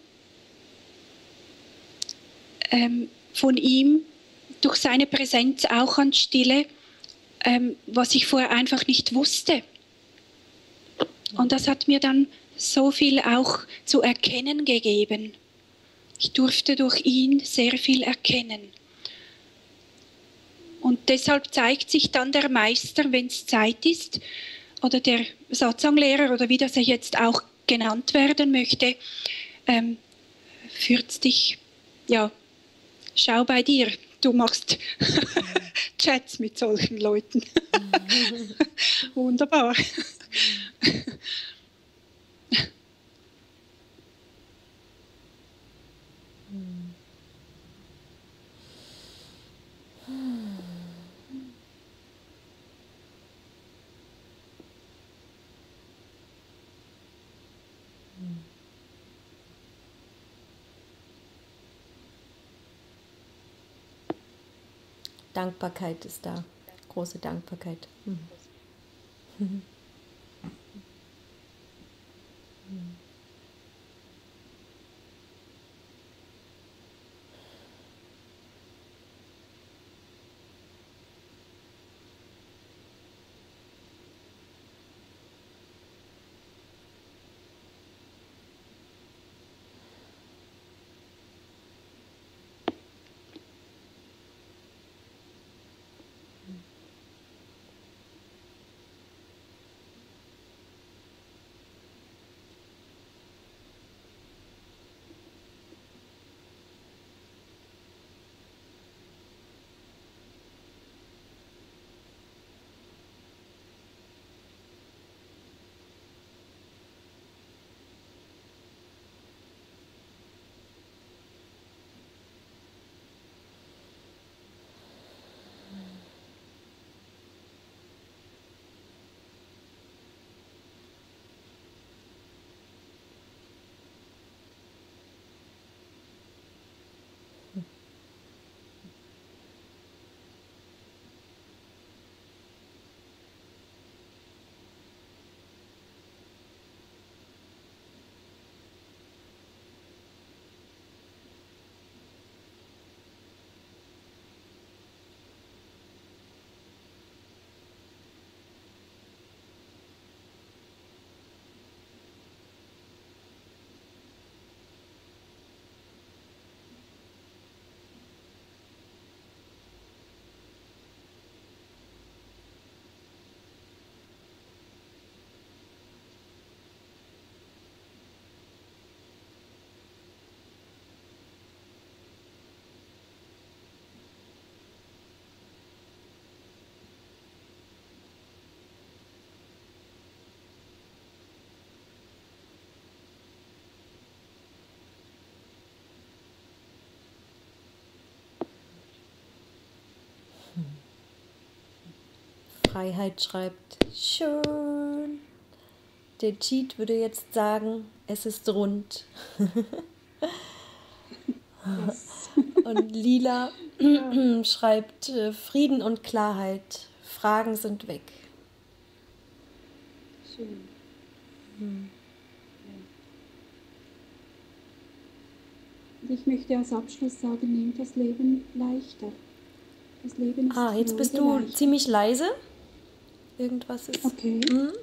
von ihm, durch seine Präsenz auch an Stille, was ich vorher einfach nicht wusste. Und das hat mir dann so viel auch zu erkennen gegeben. Ich durfte durch ihn sehr viel erkennen. Und deshalb zeigt sich dann der Meister, wenn es Zeit ist, oder der Satsang-Lehrer, oder wie das er jetzt auch genannt werden möchte, führt dich, ja, schau bei dir, du machst Chats mit solchen Leuten. Wunderbar. Dankbarkeit ist da, große Dankbarkeit. Freiheit schreibt, schön. Der Cheat würde jetzt sagen, es ist rund. Und Lila schreibt, Frieden und Klarheit, Fragen sind weg. Schön. Und ich möchte als Abschluss sagen, nehmt das Leben leichter. Das Leben ist Jetzt bist du leichter. ziemlich leise. Irgendwas ist... Okay.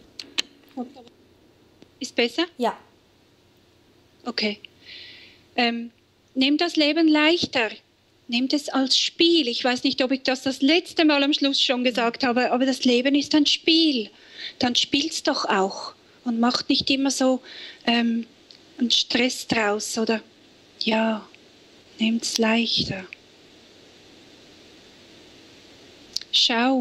Ist besser? Ja. Okay. Nehmt das Leben leichter. Nehmt es als Spiel. Ich weiß nicht, ob ich das letzte Mal am Schluss schon gesagt habe, aber das Leben ist ein Spiel. Dann spielt's doch auch und macht nicht immer so einen Stress draus, oder? Ja, nehmt's leichter. Schau,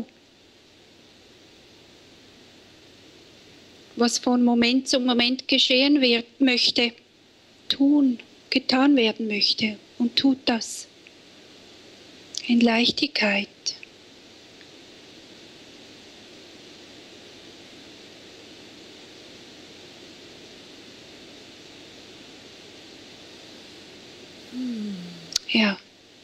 was von Moment zu Moment geschehen möchte, getan werden möchte und tut das in Leichtigkeit. Ja.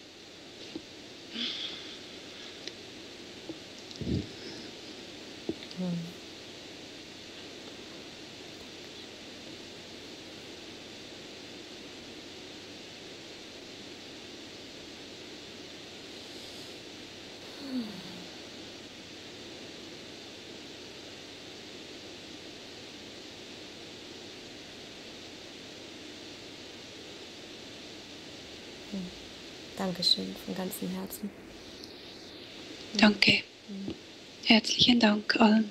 Dankeschön von ganzem Herzen. Danke. Herzlichen Dank allen.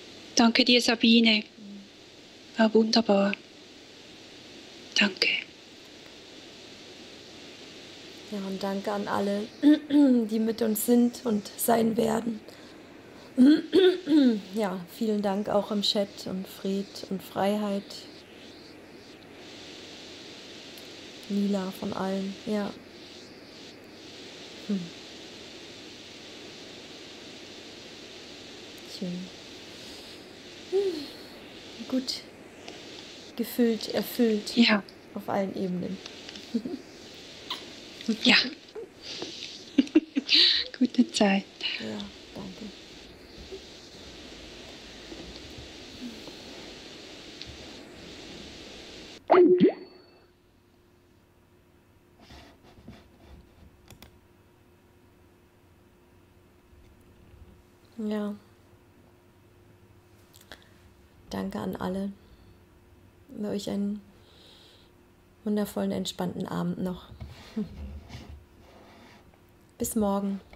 Danke dir, Sabine. War wunderbar. Danke. Ja, und danke an alle, die mit uns sind und sein werden. Ja, vielen Dank auch im Chat und Fried und Freiheit. Lila von allen, ja. Schön. Gut gefüllt, erfüllt Ja, auf allen Ebenen. ja. Gute Zeit. Ja, danke. Ja. Danke an alle. Euch einen wundervollen, entspannten Abend noch. Bis morgen.